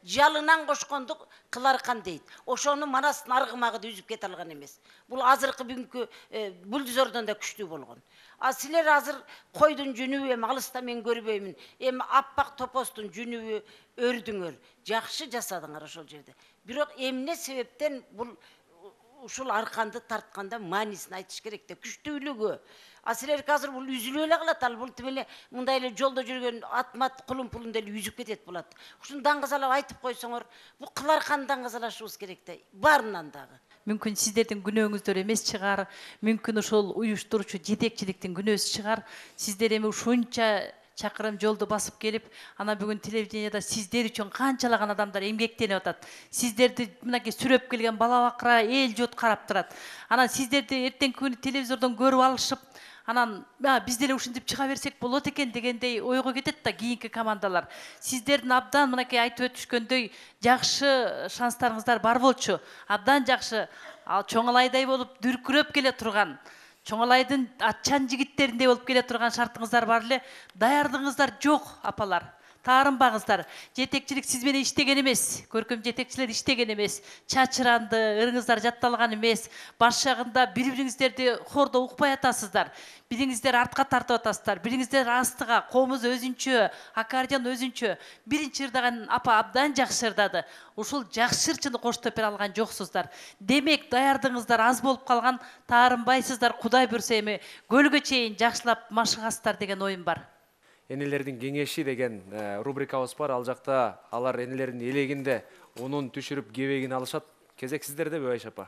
жалынан кошкондук кыларкан дейт. Ошону Манастын аргымагы да үзүп кете алган эмес. Бул азыркы бүгүнкү бульдозордон да күчтүү болгон. А силер азыр койдун жүнүбү эми алыста мен көрбөймүн. Эми аппак топостун жүнүбү өрдүңөр. Жакшы жасадыңар ошол жерде. Бирок эмне себептен бул ушул арканды тартканда маанисин айтыш керек да, күчтүүлүгү. А силер азыр бул үзүлүп эле калат, ал бул тимеле мындай эле жолдо жүргөн атмат кулун-пулун деле үзүп кетет болот. Ушуну даңгызалап айтып койсоңор, бул кыларкан даңгызалашыбыз керек да, баарынан дагы. Мүмкүн сиздердин күнөөңүздөр эмес чыгар, мүмкүн ошол уюштуруучу жетекчиликтин күнөөсү чыгар. Сиздер эми ушунча чакырым жолду басып келип, ана бүгүн телевиденияда сиздер үчүн канчалаган адамдар эмгектенип атат. Сиздерди мынакей сүрөп келген бала бакыра эл жут карап турат. Анан сиздерди эртеңки күнү телевизордон көрүп алышып, анан биз деле ушинтип чыга берсек болот экен дегендей ойго кетет да кийинки командалар. Сиздердин абдан мынакей айтып өтүшкөндөй жакшы шанстарыңыздар бар болчу. Абдан жакшы, ал чоңалайдай болуп дүркүрөп келе турган, чоңалайдын атчан жигиттериндей болуп келе турган шартыңыздар бар эле. Даярдыгыңыздар жок, апалар. Таарынбаңыздар. Жетекчилик сиз менен иштеген эмес. Көркөм жетекчилер иштеген эмес. Чачыранды, ырыңыздар жатталган эмес. Баш жагында бири-бириңиздерди хордо укпай атасыздар. Бириңиздер артка тартып атасыздар. Бириңиздер астыга, комуз өзүнчө, аккордеон өзүнчө. Биринчи ырдаган апа абдан жакшы ырдады. Ушул жакшы ырчыны коштоп бере алган жоксуздар. Демек, даярдыгыңыздар аз болуп калган, таарынбайсыздар. Кудай буйрса эми көлгө чейин жакшылап машыгасыздар деген оюм бар. Энелердин кеңеши деген рубрикабыз бар. Ал жакта алар энелердин элегинде унун түшүрүп кебегин алышат. Кезек сиздердеби Айша апа?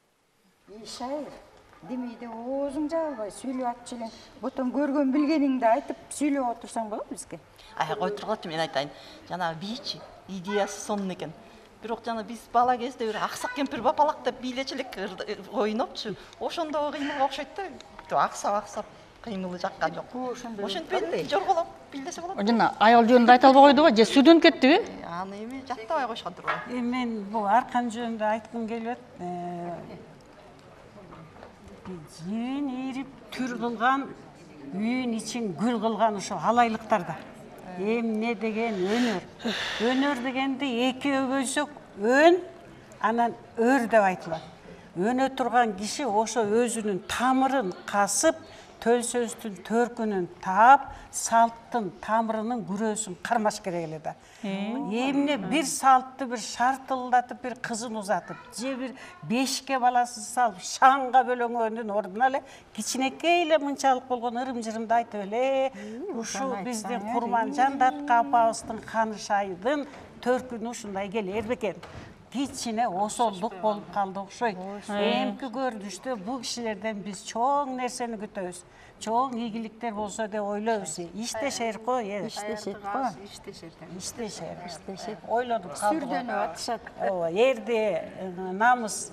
Шайыр, демейде оозуң жабылбай сүйлөп атчу элең. Ботон көргөн билгениңди айтып сүйлөп отурсаң болот бизге. Ай, кой тургулачы, мен айтайын. Жанагы бийчи, идеясы сонун экен. Бирок жана биз бала кезде бир аксак кемпир бапалак деп бийлечилик ойнопчу. Ошондо кыймылга окшойт да. Аксап-аксап кыймылы жаккан жок. Ошентпей жорголоп билдесе болот. Жана аял жөнүндө айта албай койду го, же сүдөн кеттиби? Аны эми жаттабай койшон турбайбы? Эми мен бул аркан жөнүндө айткым келет. Жин ирип түр кылган, үйүн ичин гүл кылган ошо алайлыктарда. Эмне деген өнөр. Өнөр дегенди экөө бөлсөк өн, анан өр деп айтылат. Өнө турган киши ошо өзүнүн тамырын касып, төл сөздүн төркүнүн таап, салттын тамырынын күрөөсүн кармаш керек эле да. Эмне бир салтты бир шартылдатып, бир кызын узатып, же бир бешке баласын салып, шаңга бөлөңөнүн ордуна эле кичинекей эле мынчалык болгон ырым-жырымды айтып эле, ушу биздин Курманжан Датка апабыздын Канышайдын төркүнү ушундай келер бекен. Кичине осолдук болуп калды окшойт. Эмки көрүнүштө бул кишилерден биз чоң нерсени күтөбүз. Чоң ийгиликтер болсо деп ойлойбуз. Иштешер го, э. Иштешет го. Иштешер. Иштешет. Ойлонуп калды. Сүрдөнүп атышат. Ооба, эрде намыс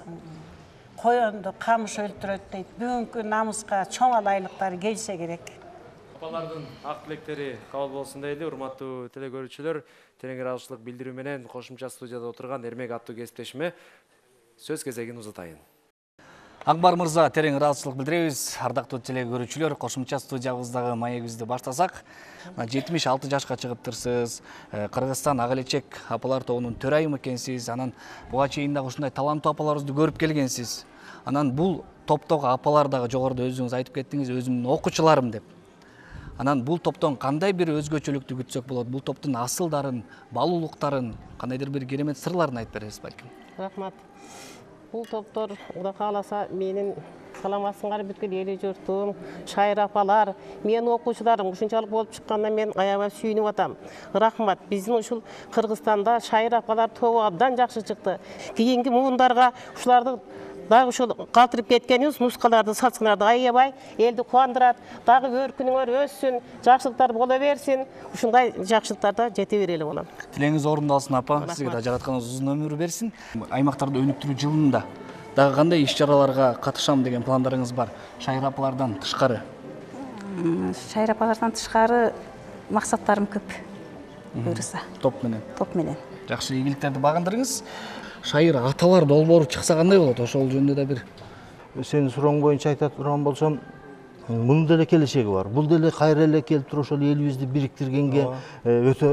коёнду камыш өлтүрөт дейт. Бүгүнкү намыска чоң алайлыктар келсе керек. Апалардын ак тилектери кабыл болсун дейли. Урматтуу телекөрүүчүлөр, терең ыраазычылык билдирүү менен кошумча студияда отурган Эрмек аттуу кесиптешиме сөз кезегин узатайын. Акбар мырза, терең ыраазычылык билдиребиз. Ардактуу телекөрүүчүлөр, кошумча студиябыздагы маегибизди баштасак, жетимиш алты жашка чыгыптырсыз. Кыргызстан ак элечек апалар тобунун төрайымы экенсиз. Анан буга чейин дагы ушундай таланттуу апаларыбызды көрүп келгенсиз. Анан бул топтогу апалар дагы жогоруда өзүңүз айтып кеттиңиз, өзүмдүн окуучуларым деп. Анан бул топтон кандай бир өзгөчөлүктү күтсөк болот? Бул топтун асылдарын, балуулуктарын, кандайдыр бир керемет сырларын айтып бересиз балким. Рахмат. Бул топтор Кудай кааласа менин саламатсыңар бүткүл эли журтум, шайыр апалар, менин окуучуларым ушунчалык болуп чыккандан мен аябай сүйүнүп атам. Рахмат. Биздин ушул Кыргызстанда шайыр апалар тобу абдан жакшы чыкты. Кийинки муундарга ушуларды дагы ушул калтырып кеткенибиз, нускаларды, сатсыңарды аябай элди кубандырат. Дагы өркүнүңөр өссүн, жакшылыктар боло берсин. Ушундай жакшылыктарда жете берели болом. Тилеңиз орундалсын апа. Сизге да жаратканыңыз узун өмүр берсин. Аймактарды өнүктүрүү жылында дагы кандай иш-чараларга катышам деген пландарыңыз бар? Шайыр апалардан тышкары. Шайыр апалардан тышкары максаттарым көп. Буйрса. Топ менен. Топ менен. Жакшы ийгиликтерди багындырыңыз. Шайыр аталар долбоору чыкса кандай болот? Ошол жөнүндө да бир сенин сурооң боюнча айта турган болсом, Bunun деле келешеги бар. Бул деле кайра эле келип туруп ошол элибизди бириктиргенге өтө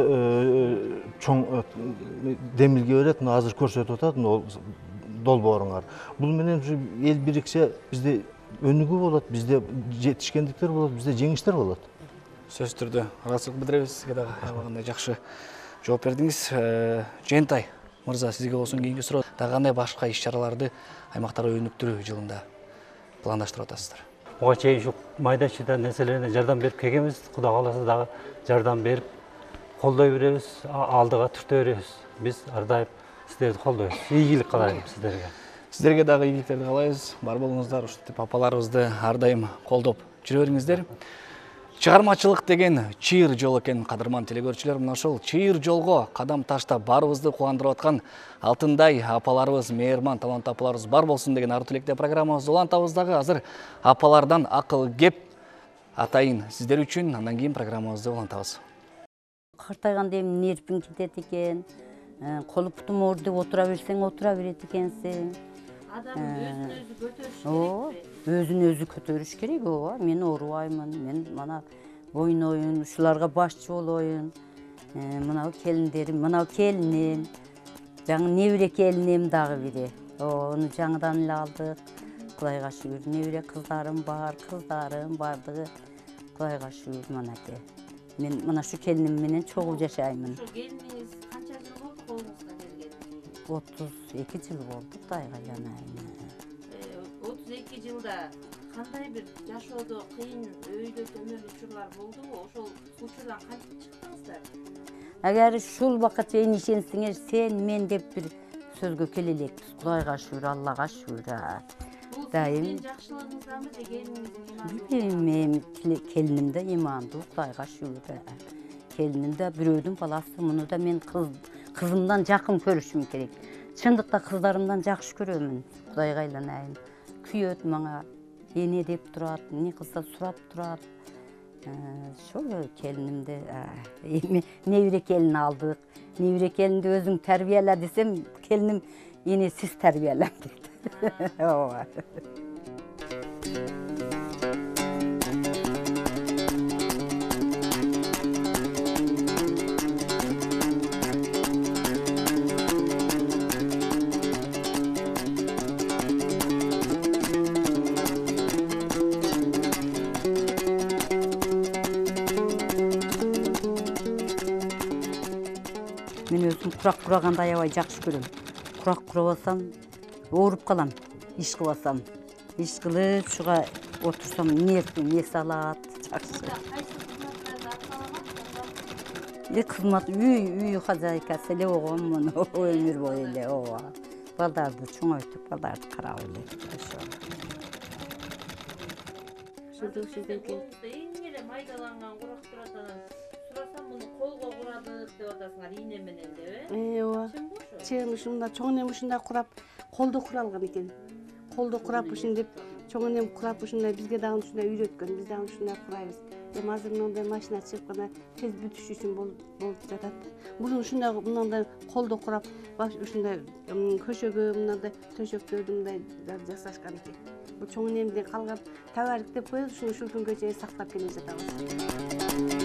чоң демилге берет. Мына азыр көрсөтүп атат, ол долбооруңар. Бул менен эл бириксе бизде өнүгүү болот, бизде жетишкендиктер болот, бизде жеңиштер болот. Сөз түрдө ыраазычылык билдиребиз. Сизге дагы кандай жакшы жооп бердиңиз. Жээнтай мырза, сизге болсун кийинки суроо. Дагы кандай башка иш-чараларды аймактарга өнүктүрүү жылында пландаштырып атасыздар? Буга чейин ушу майда чыйда нерселерге жардам берип келгенбиз. Кудай кааласа дагы жардам берип, колдой беребиз, алдыга түртө беребиз. Биз ар дайым сиздерди колдойбуз. Ийгилик каалайм сиздерге. Сиздерге дагы ийгиликтерди каалайбыз. Бар болуңуздар, ушинтип апаларыбызды ар дайым колдоп жүрө бериңиздер. Чыгармачылык деген чыйыр жол экен, кадырман телекөрүүчүлөр. Мына ошол чыйыр жолго кадам таштап барыбызды кубандырып аткан алтындай апаларыбыз, мээрман, таланттуу апаларыбыз бар болсун деген ар тилекте программабызды улантабыз дагы. Азыр апалардан акыл кеп атайын сиздер үчүн, андан кийин программабызды улантабыз. Картайганда эми нерпиң кетет экен, колу путум ооруп отура берсең отура берет экенсиң. Адам өзүн өзү көтөрүш керек. Өзүн өзү көтөрүш керек, ооба. Мен оорубаймын, мен мана ойноюн, ушуларга башчы болоюн. Мына келиндерим, мына келиним, жаңы небере келиним дагы бири. Ону жаңыдан эле алдык. Кудайга шүгүр, небере кыздарым бар, кыздарым бардыгы. Кудайга шүгүр манаке. Мен мына шу келиним менен чогуу жашаймын. Ошо келиниңиз канча жыл болду колуңузга келген? отуз эки жыл болду, Кудайга жанайын. отуз эки жылда кандай бир жашоодо кыйын өйдө төмөн учурлар болдубу? Ошол учурдан кантип чыктыңыздар? Агар ушул убакка чейин ишенсеңер, сен мен деп бир сөзгө келе элекпиз. Кудайга шүгүр, Аллага шүгүр. Дайым Сиздин жакшылыгыңыздарбы же келиниңиздин Билбейм, келиним да имандуу, Кудайга шүгүр. Келиним да бирөөдүн баласы, муну да мен кызымдан жакын көрүшүм керек. Чындыкта кыздарымдан жакшы көрөмүн. Кудайга айланайын. Күйөт мага, эне деп турат, эмне кылса сурап турат. Ошол келинимди эми небере келин алдык. Небере келинди өзүң тарбияла десем, келиним эне сиз тарбиялам дейт. Ооба. Мен өзүм курак кураганды аябай жакшы көрөм. Курак курабасам, ооруп калам, иш кылбасам. Иш кылып, шуга отурсам, нервим эс алат, жакшы. Э, кызмат үй, үй хозяйкасы эле болгом муну өмүр бою эле, ооба. Балдарды чоңойтуп, балдарды карап эле. Ошол эң эле майдаланган курактардан сурасам, муну колго курадык деп атасыңар, ийне менен деп, э? Ооба. Чыгын ушунда чоң энем ушундай курап, колдо куралган экен. Колдо курап ушинтип, чоң энем курап ушундай бизге дагы ушундай үйрөткөн. Биз дагы ушундай курайбыз. Эми азыр мындай машина чыгып гана тез бүтүш үчүн болуп жатат. Муну ушундай мындай колдо курап, ушундай көшөгө мындай төшөктөрдү мындай жасашкан экен. Бул чоң энемден калган табарык деп коебуз, ушуну ушул күнгө чейин сактап келе жатабыз.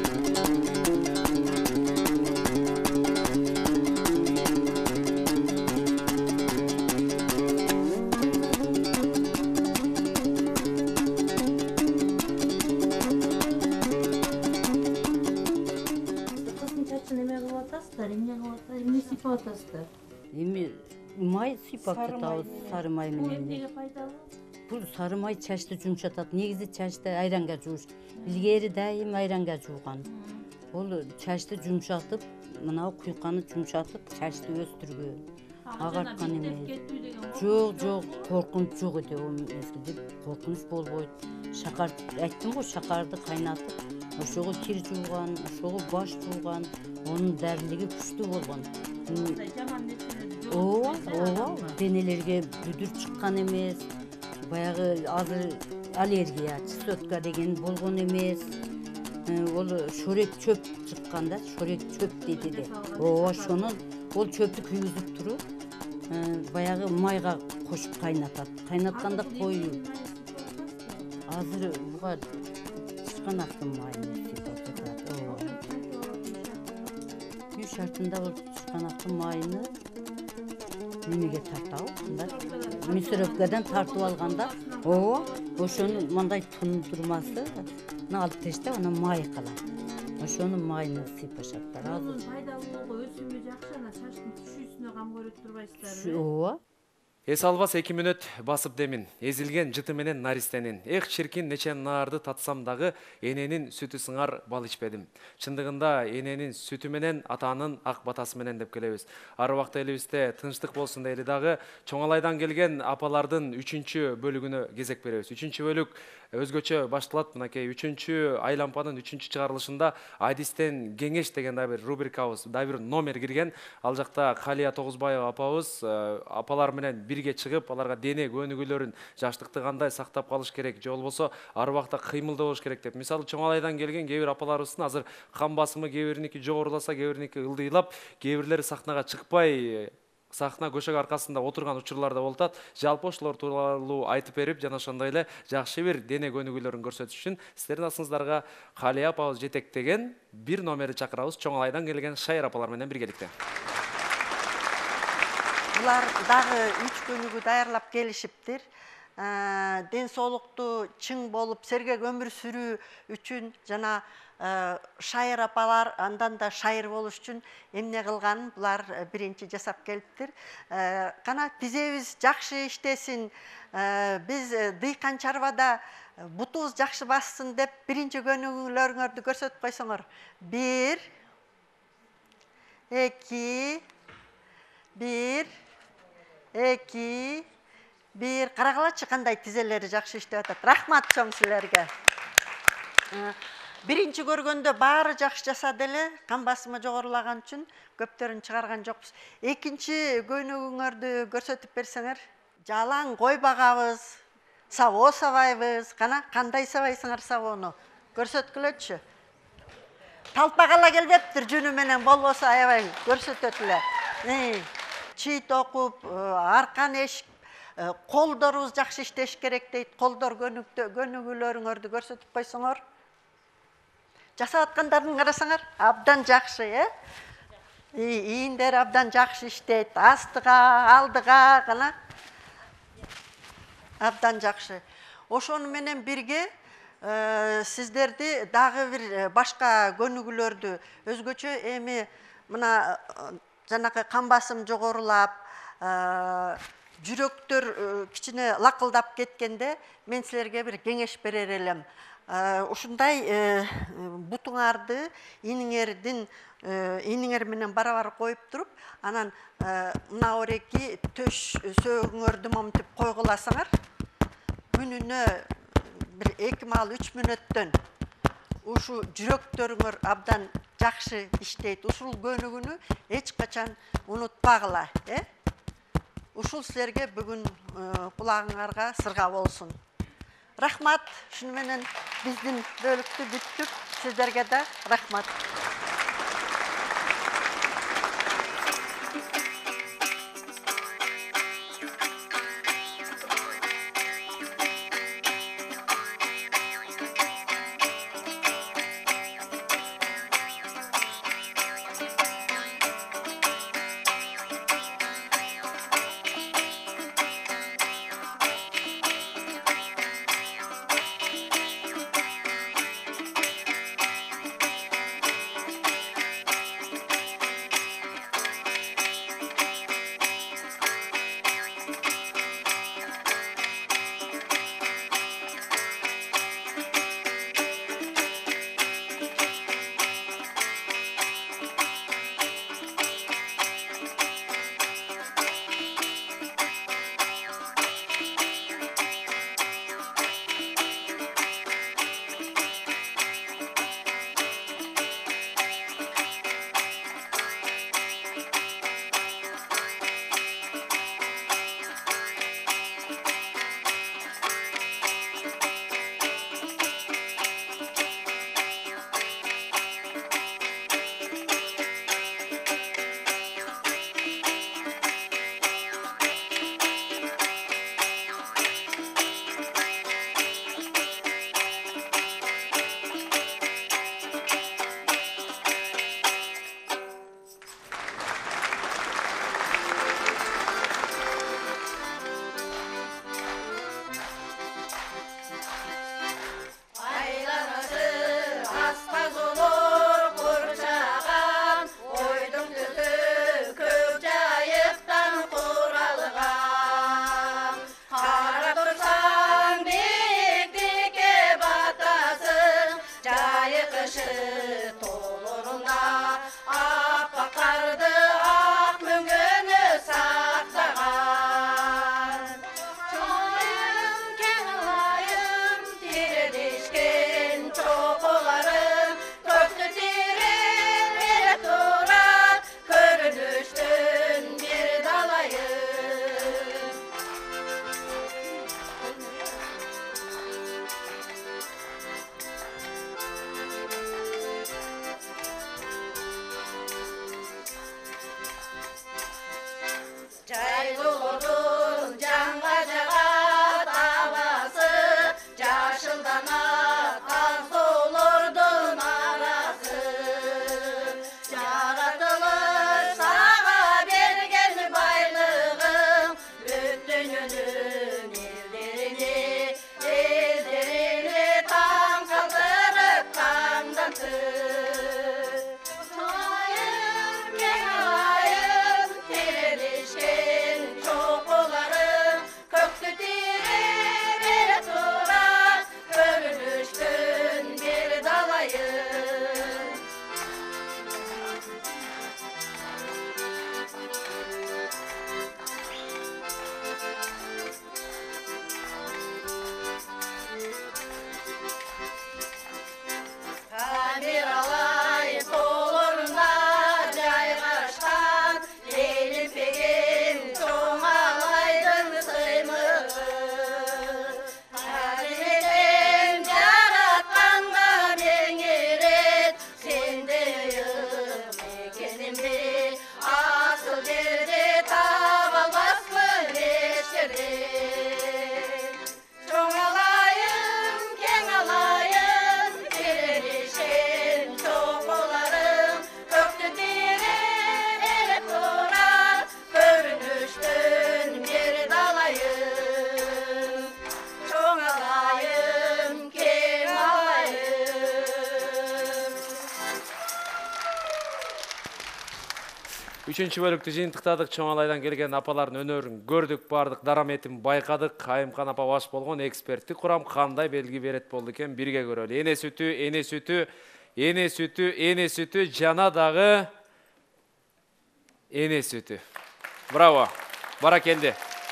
Эми май сыйпап жатабыз, сары май менен. Эмнеге пайдалуу? Бул сары май чачты жумшатат. Негизи чачты айранга жууш. Илгери дайым айранга жууган. Бул чачты жумшатып, мына куйканы жумшатып, чачты өстүргөн. Агарткан эмес. Жок, жок, коркунуч жок эди о мезгилде. Коркунуч болбойт. Шакар айттым го, шакарды кайнатып, ошого кир жууган, ошого баш жууган. Онун дарилиги күчтүү болгон. Жаман нерселерди жок. Ооба, ооба, денелерге бүдүр чыккан эмес. Баягы азыр аллергия, чесотка деген болгон эмес. Ол шорек чөп чыккан да, шорек чөп дейт эди. Ооба, ошонун ол чөптү күйгүзүп туруп, баягы майга кошуп кайнатат. Кайнатканда коюу. азыр буга чырканактын майын сыйпап жатат. Үй шартында бул чырканактын майыны немеге тартабы, мындай мүсөрөпкөдөн тартып алганда, ооба, ошону мындай тундурмасы алып таштап, анан майы калат. Ошонун майын сыйпашаттар. Азыр пайдалуулугу өсүмү жакшы, ана чачтын түшүүсүнө кам көрүп турбайсыздарбы? ооба. Эс албас эки мүнөт басып демин, эзилген жыты менен наристенин. Эх чиркин нече нарды татсам дагы эненин сүтү сыңар бал ичпедим. Чындыгында эненин сүтү менен атанын ак батасы менен деп келебиз. Ар убакта элибизде тынчтык болсун дейли дагы Чоңалайдан келген апалардын үчүнчү бөлүгүнө кезек беребиз. Үчүнчү бөлүк өзгөчө башталат. Мынакей үчүнчү айлампанын үчүнчү чыгарылышында Айдистен кеңеш деген да бир рубрикабыз, да бир номер кирген. Ал жакта Калия Тогузбаева апабыз апалар менен бирге чыгып, аларга дене көнүгүүлөрүн, жаштыкты кандай сактап калыш керек, же болбосо ар убакта кыймылдуу болуш керек деп. Мисалы Чоңалайдан келген кээ бир апаларыбыздын азыр кан басымы кээ бириники жогоруласа, кээ бириники ылдыйлап, кээ бирлери сахнага чыкпай, сахна көшөк аркасында отурган учурларда болуп атат. Жалпы ошолор тууралуу айтып берип, жана ошондой эле жакшы бир дене көнүгүүлөрүн көрсөтүш үчүн сиздердин астыңыздарга Калия апабыз жетектеген бир номерди чакырабыз. Чоңалайдан келген Шайыр апалар менен биргеликте. Булар дагы үч көнүгүү даярлап келишиптир. Ден соолукту чың болуп, сергек өмүр сүрүү үчүн жана шайыр апалар андан да шайыр болуш үчүн эмне кылганын булар биринчи жасап келиптир. Кана тизебиз жакшы иштесин, биз дыйкан чарбада бутубуз жакшы бассын деп биринчи көнүгүүлөрүңөрдү көрсөтүп койсоңор. Бир, эки, бир, эки, бир. Карагалачы кандай тизелери жакшы иштеп атат. Рахмат чоң силерге. Биринчи көргөндө баары жакшы жасады эле, кан басымы жогорулаган үчүн көптөрүн чыгарган жокпуз. Экинчи көнүгүүңөрдү көрсөтүп берсеңер. Жалаң кой багабыз, сабоо сабайбыз. Кана кандай сабайсыңар сабоону? Көрсөткүлөчү. Талпагала келбептир жүнү менен, болбосо аябай көрсөтөтүлөр. Чийит окуп, аркан эшип, колдорубуз жакшы иштеш керек дейт. Колдор көнүгүүлөрүңөрдү көрсөтүп койсоңор. Жасап аткандарын карасаңар, абдан жакшы, э? Ийиндер абдан жакшы иштейт. Астыга, алдыга, кана абдан жакшы. Ошону менен бирге сиздерди дагы бир башка көнүгүүлөрдү өзгөчө эми мына жанакы кан басым жогорулап, жүрөктөр кичине лакылдап кеткенде мен силерге бир кеңеш берер элем. Ушундай бутуңарды иниңердин иниңер менен барабар коюп туруп, анан мына ореки төш сөөгүңөрдү момтип койгуласаңар, күнүнө бир эки маал үч мүнөттөн ушу жүрөктөрүңөр абдан жакшы иштейт. Ушул көнүгүүнү эч качан унутпагыла, э? Ушул силерге бүгүн кулагыңарга сырга болсун. Рахмат, шуну менен биздин бөлүктү бүттүк. Сиздерге да рахмат. Üçüncü bölükті жыйынтыктадык. Чоңалайдан келген апалардын өнөрүн көрдүк, бардык, дараметин байкадык. Айымкан апа баш болгон эксперттик курам кандай белги берет болду экен, бирге көрөлү. Эне сүтү, эне сүтү, эне сүтү, эне сүтү, жана дагы эне сүтү. Браво. Баракелди.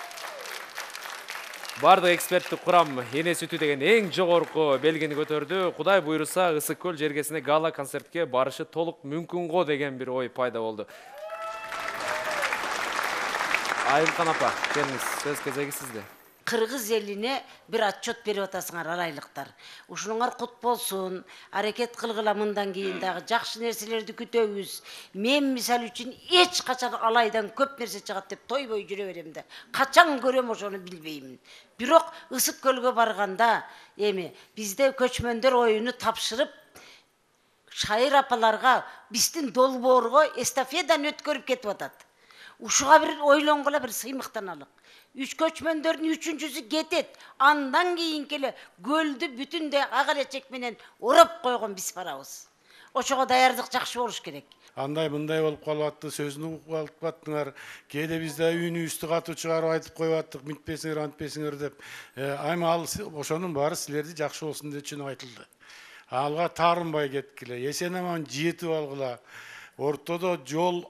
Бардык эксперттик курам эне сүтү деген эң жогорку белгини көтөрдү. Кудай буйруса, Ысык көл жергесине гала концертке барышы толук мүмкүн го деген бир ой пайда болду. Айымкан апа, келиңиз, сөз кезеги сизде. Кыргыз элине бир отчет берип атасыңар алайлыктар. Ушунуңар кут болсун, аракет кылгыла мындан кийин дагы жакшы нерселерди күтөбүз. Мен мисал үчүн эч качан алайдан көп нерсе чыгат деп тойбой жүрө берем да. Качан көрөм ошону билбеймин. Бирок Ысык көлгө барганда эми бизде көчмөндөр оюну тапшырып шайыр апаларга биздин долбоорго эстафетаны өткөрүп кетип атат. Ушуга бир ойлонгула, бир сыймыктаналык. Үч көчмөндөрдүн үчүнчүсү кетет. Андан кийин келе көлдү бүтүндөй ак элечек менен урап койгон биз барабыз. Ошого даярдык жакшы болуш керек. Андай мындай болуп калып атты, сөзүн угуп алып аттыңар. Кээде бизде үнүбүздү катуу чыгарып айтып коюп аттык, митпесиңер, антпесиңер деп. Айма ал ошонун баары силерди жакшы болсун үчүн айтылды. Алга таарынбай кеткиле, эсен-аман жетип алгыла. Ортодо жол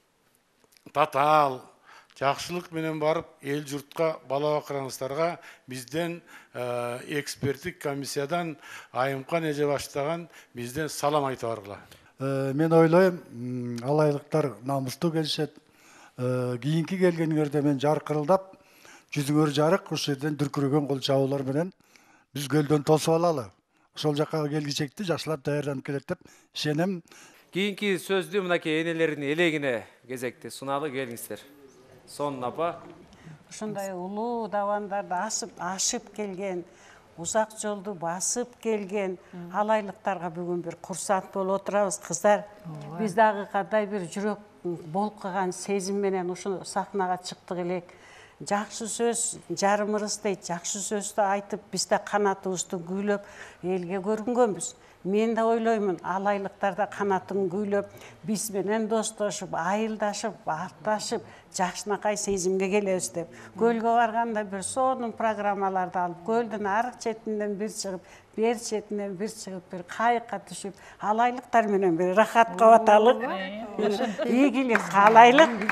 татаал, жакшылык менен барып эл журтка, бала бакыраңыздарга бизден эксперттик комиссиядан Айымкан эже баштаган бизден салам айтып баргыла. Мен ойлойм, алайлыктар намыстуу келишет. Кийинки келгениңерде мен жаркырылдап, жүзүңөр жарык, ошол жерден дүркүрөгөн кол чабуулар менен биз көлдөн тосуп алалы. Ошол жакка келгичекти жакшылап даярданып келет деп ишенем. Кийинки сөздү мынакей энелердин элегине кезекти сунаалы, келиңиздер. Сонун апа. Ушундай улуу давандарды асып, ашып келген, узак жолду басып келген алайлыктарга бүгүн бир курсант болуп отурабыз, кыздар. Биз дагы кандай бир жүрөк болкуган сезим менен ушул сахнага чыктык элек. Жакшы сөз жарымырыз дейт, жакшы сөздү айтып, биз да канатыбызды күүлөп элге көрүнгөнбүз. Мен да ойлоймун, алайлыктарда канатын күүлөп, биз менен достошуп, айылдашып, арташып, жакшынакай сезимге келебиз деп. Көлгө барганда бир сонун программаларды алып, көлдүн арык четинен бир чыгып, бер четинен бир чыгып, бир кайыкка түшүп, алайлыктар менен бир рахат кабаталык. Ийгилик каалайлык.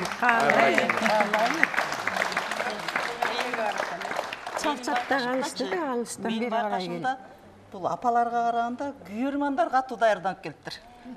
Чарчап да калышты да, алыстан бери карай келди. Бұл апаларға қарағанда күйермандар қату даярданып келіптір.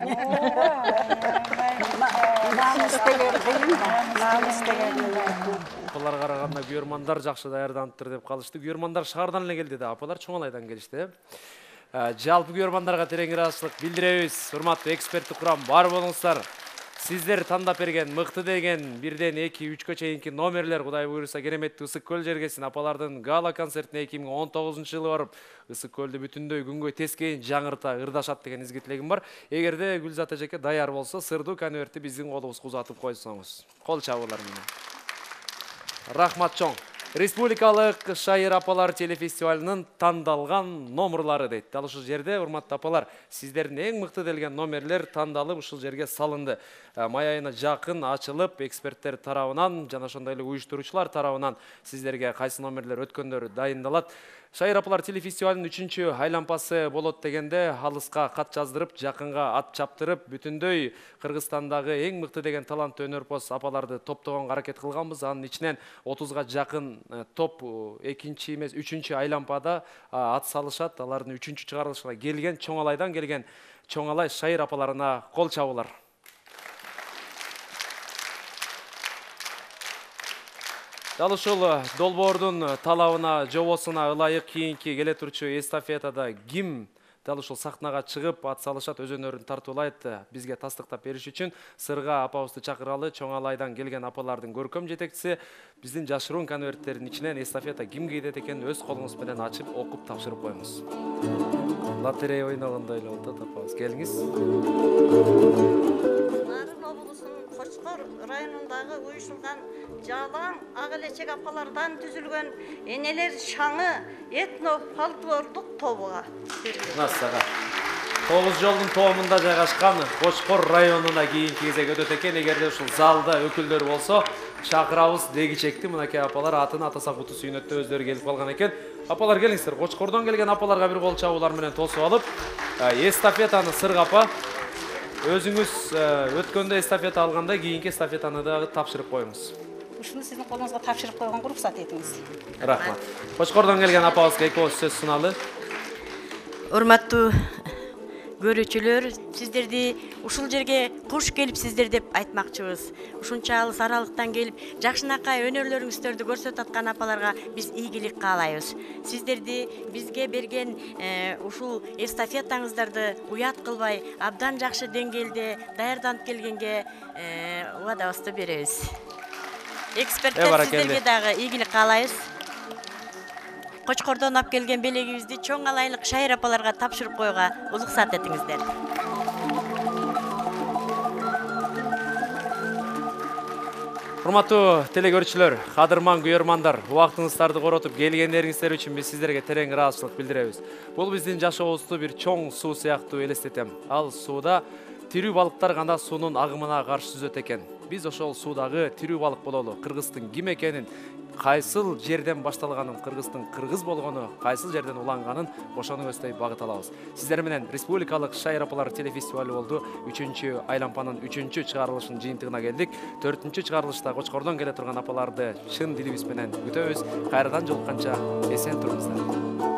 Апалар қарағанда күйермандар жақсы даярданыптыр деп қалышты. Күйермандар шаардан эле келди да, апалар Чоңалайдан келишти. Жалпы күйермандарға терең ыраазычылык билдиребиз. Урматтуу эксперттик курам бар болуңуздар. Сиздер тандап берген мыкты деген бирден эки үчкө чейинки номерлер Кудай буйруса кереметти Ысык көл жергесин апалардын гала концертине эки миң он тогузунчу жылы барып Ысык көлдү бүтүндөй күнгөй тескейин жаңырта ырдашат деген изги тилегим бар. Эгерде Гүлзат эжеке даяр болсо, сырдуу конвертти биздин колубузга узатып койсоңуз. Кол чабуулар менен. Рахмат чоң. Республикалык шайыр апалар телефестивалынын тандалган номерлары дейт. Дал ушул жерде, урматтуу апалар, сиздердин эң мыкты делген номерлер тандалып ушул жерге салынды. Май айына жакын ачылып, эксперттер тарабынан жана ошондой эле уюштуруучулар тарабынан сиздерге кайсы номерлер өткөндөрү дайындалат. Шайыр апалар телефестивалынын үчүнчү айланпасы болот дегенде, алыска кат жаздырып, жакынга ат чаптырып, бүтүндөй Кыргызстандагы эң мыкты деген таланттуу өнөрпоз апаларды топтогонго аракет кылганбыз. Анын ичинен отузга жакын топ экинчи эмес үчүнчү айланпада ат салышат. Алардын үчүнчү чыгарылышына келген, Чоңалайдан келген Чоңалай шайыр апаларына кол чабуулар. Дал ушул долбоордун талабына, жобосуна ылайык кийинки келе турчу эстафетада ким дал ушул сахнага чыгып ат салышат, өз өнөрүн тартуулайт, бизге тастыктап бериш үчүн Сырга апабызды чакыралы. Чоңалайдан келген апалардын көркөм жетекчиси биздин жашыруун конверттердин ичинен эстафета ким кейдет экенин өз колуңуз менен ачып окуп тапшырып коюңуз. Лотерея ойногондой эле болот, апабыз келиңиз. Кочкор районундагы уюшулган жалаң ак элечек апалардан түзүлгөн энелер шаңы этно фольклордук тобуга берилет. Насага. Тогуз жолдун тоомунда жайгашкан Кочкор районуна кийинки кезек өтөт экен. Эгерде ушул залда өкүлдөр болсо, чакырабыз дегичекти. Мынакей апалар атын атаса куту сүйнөттө өздөрү келип калган экен. Апалар келиңиздер. Кочкордон келген апаларга бир кол чабуулар менен тосуп алып, эстафетаны Сырга апа өзүңүз өткөндө эстафета алганда кийинки эстафетаны да тапшырып коюңуз. Ушуну сиздин колуңузга тапшырып койгонго уруксат этиңиз. Рахмат. Кочкордон келген апабызга эки ооз сөз суналы. Урматтуу көрүүчүлөр, сиздерди ушул жерге куш келип сиздер деп айтмакчыбыз. Ушунча алыс аралыктан келип, жакшынакай өнөрлөрүңүздөрдү көрсөтүп аткан апаларга биз ийгилик каалайбыз. Сиздерди бизге берген ушул эстафетаңыздарды уят кылбай, абдан жакшы деңгээлде даярданып келгенге убадабызды беребиз. Эксперттер сиздерге дагы ийгилик каалайбыз. Кочкордон ап келген белегибизди Чоңалайлык шайыр апаларга тапшырып коюга уруксат этиңиздер. Урматтуу телекөрүүчүлөр, кадырман күйөрмандар, убактыңыздарды коротуп келгендериңиздер үчүн биз сиздерге терең ыраазычылык билдиребиз. Бул биздин жашообузду бир чоң суу сыяктуу элестетем. Ал сууда тирүү балыктар гана суунун агымына каршы сүзөт экен. Биз ошол суудагы тирүү балык бололу. Кыргыздын ким экенин, кайсыл жерден башталганын, Кыргыздын кыргыз болгону, кайсыл жерден уланганын ошону көздөй багыт алабыз. Сиздер менен Республикалык шайыр апалар телефестивалы болду. үчүнчү айланпанын үчүнчү чыгарылышынын жыйынтыгына келдик. төртүнчү чыгарылышта Кочкордон келе турган апаларды чын дилибиз менен күтөбүз. Кайрадан жолукканча эсен туруңуздар.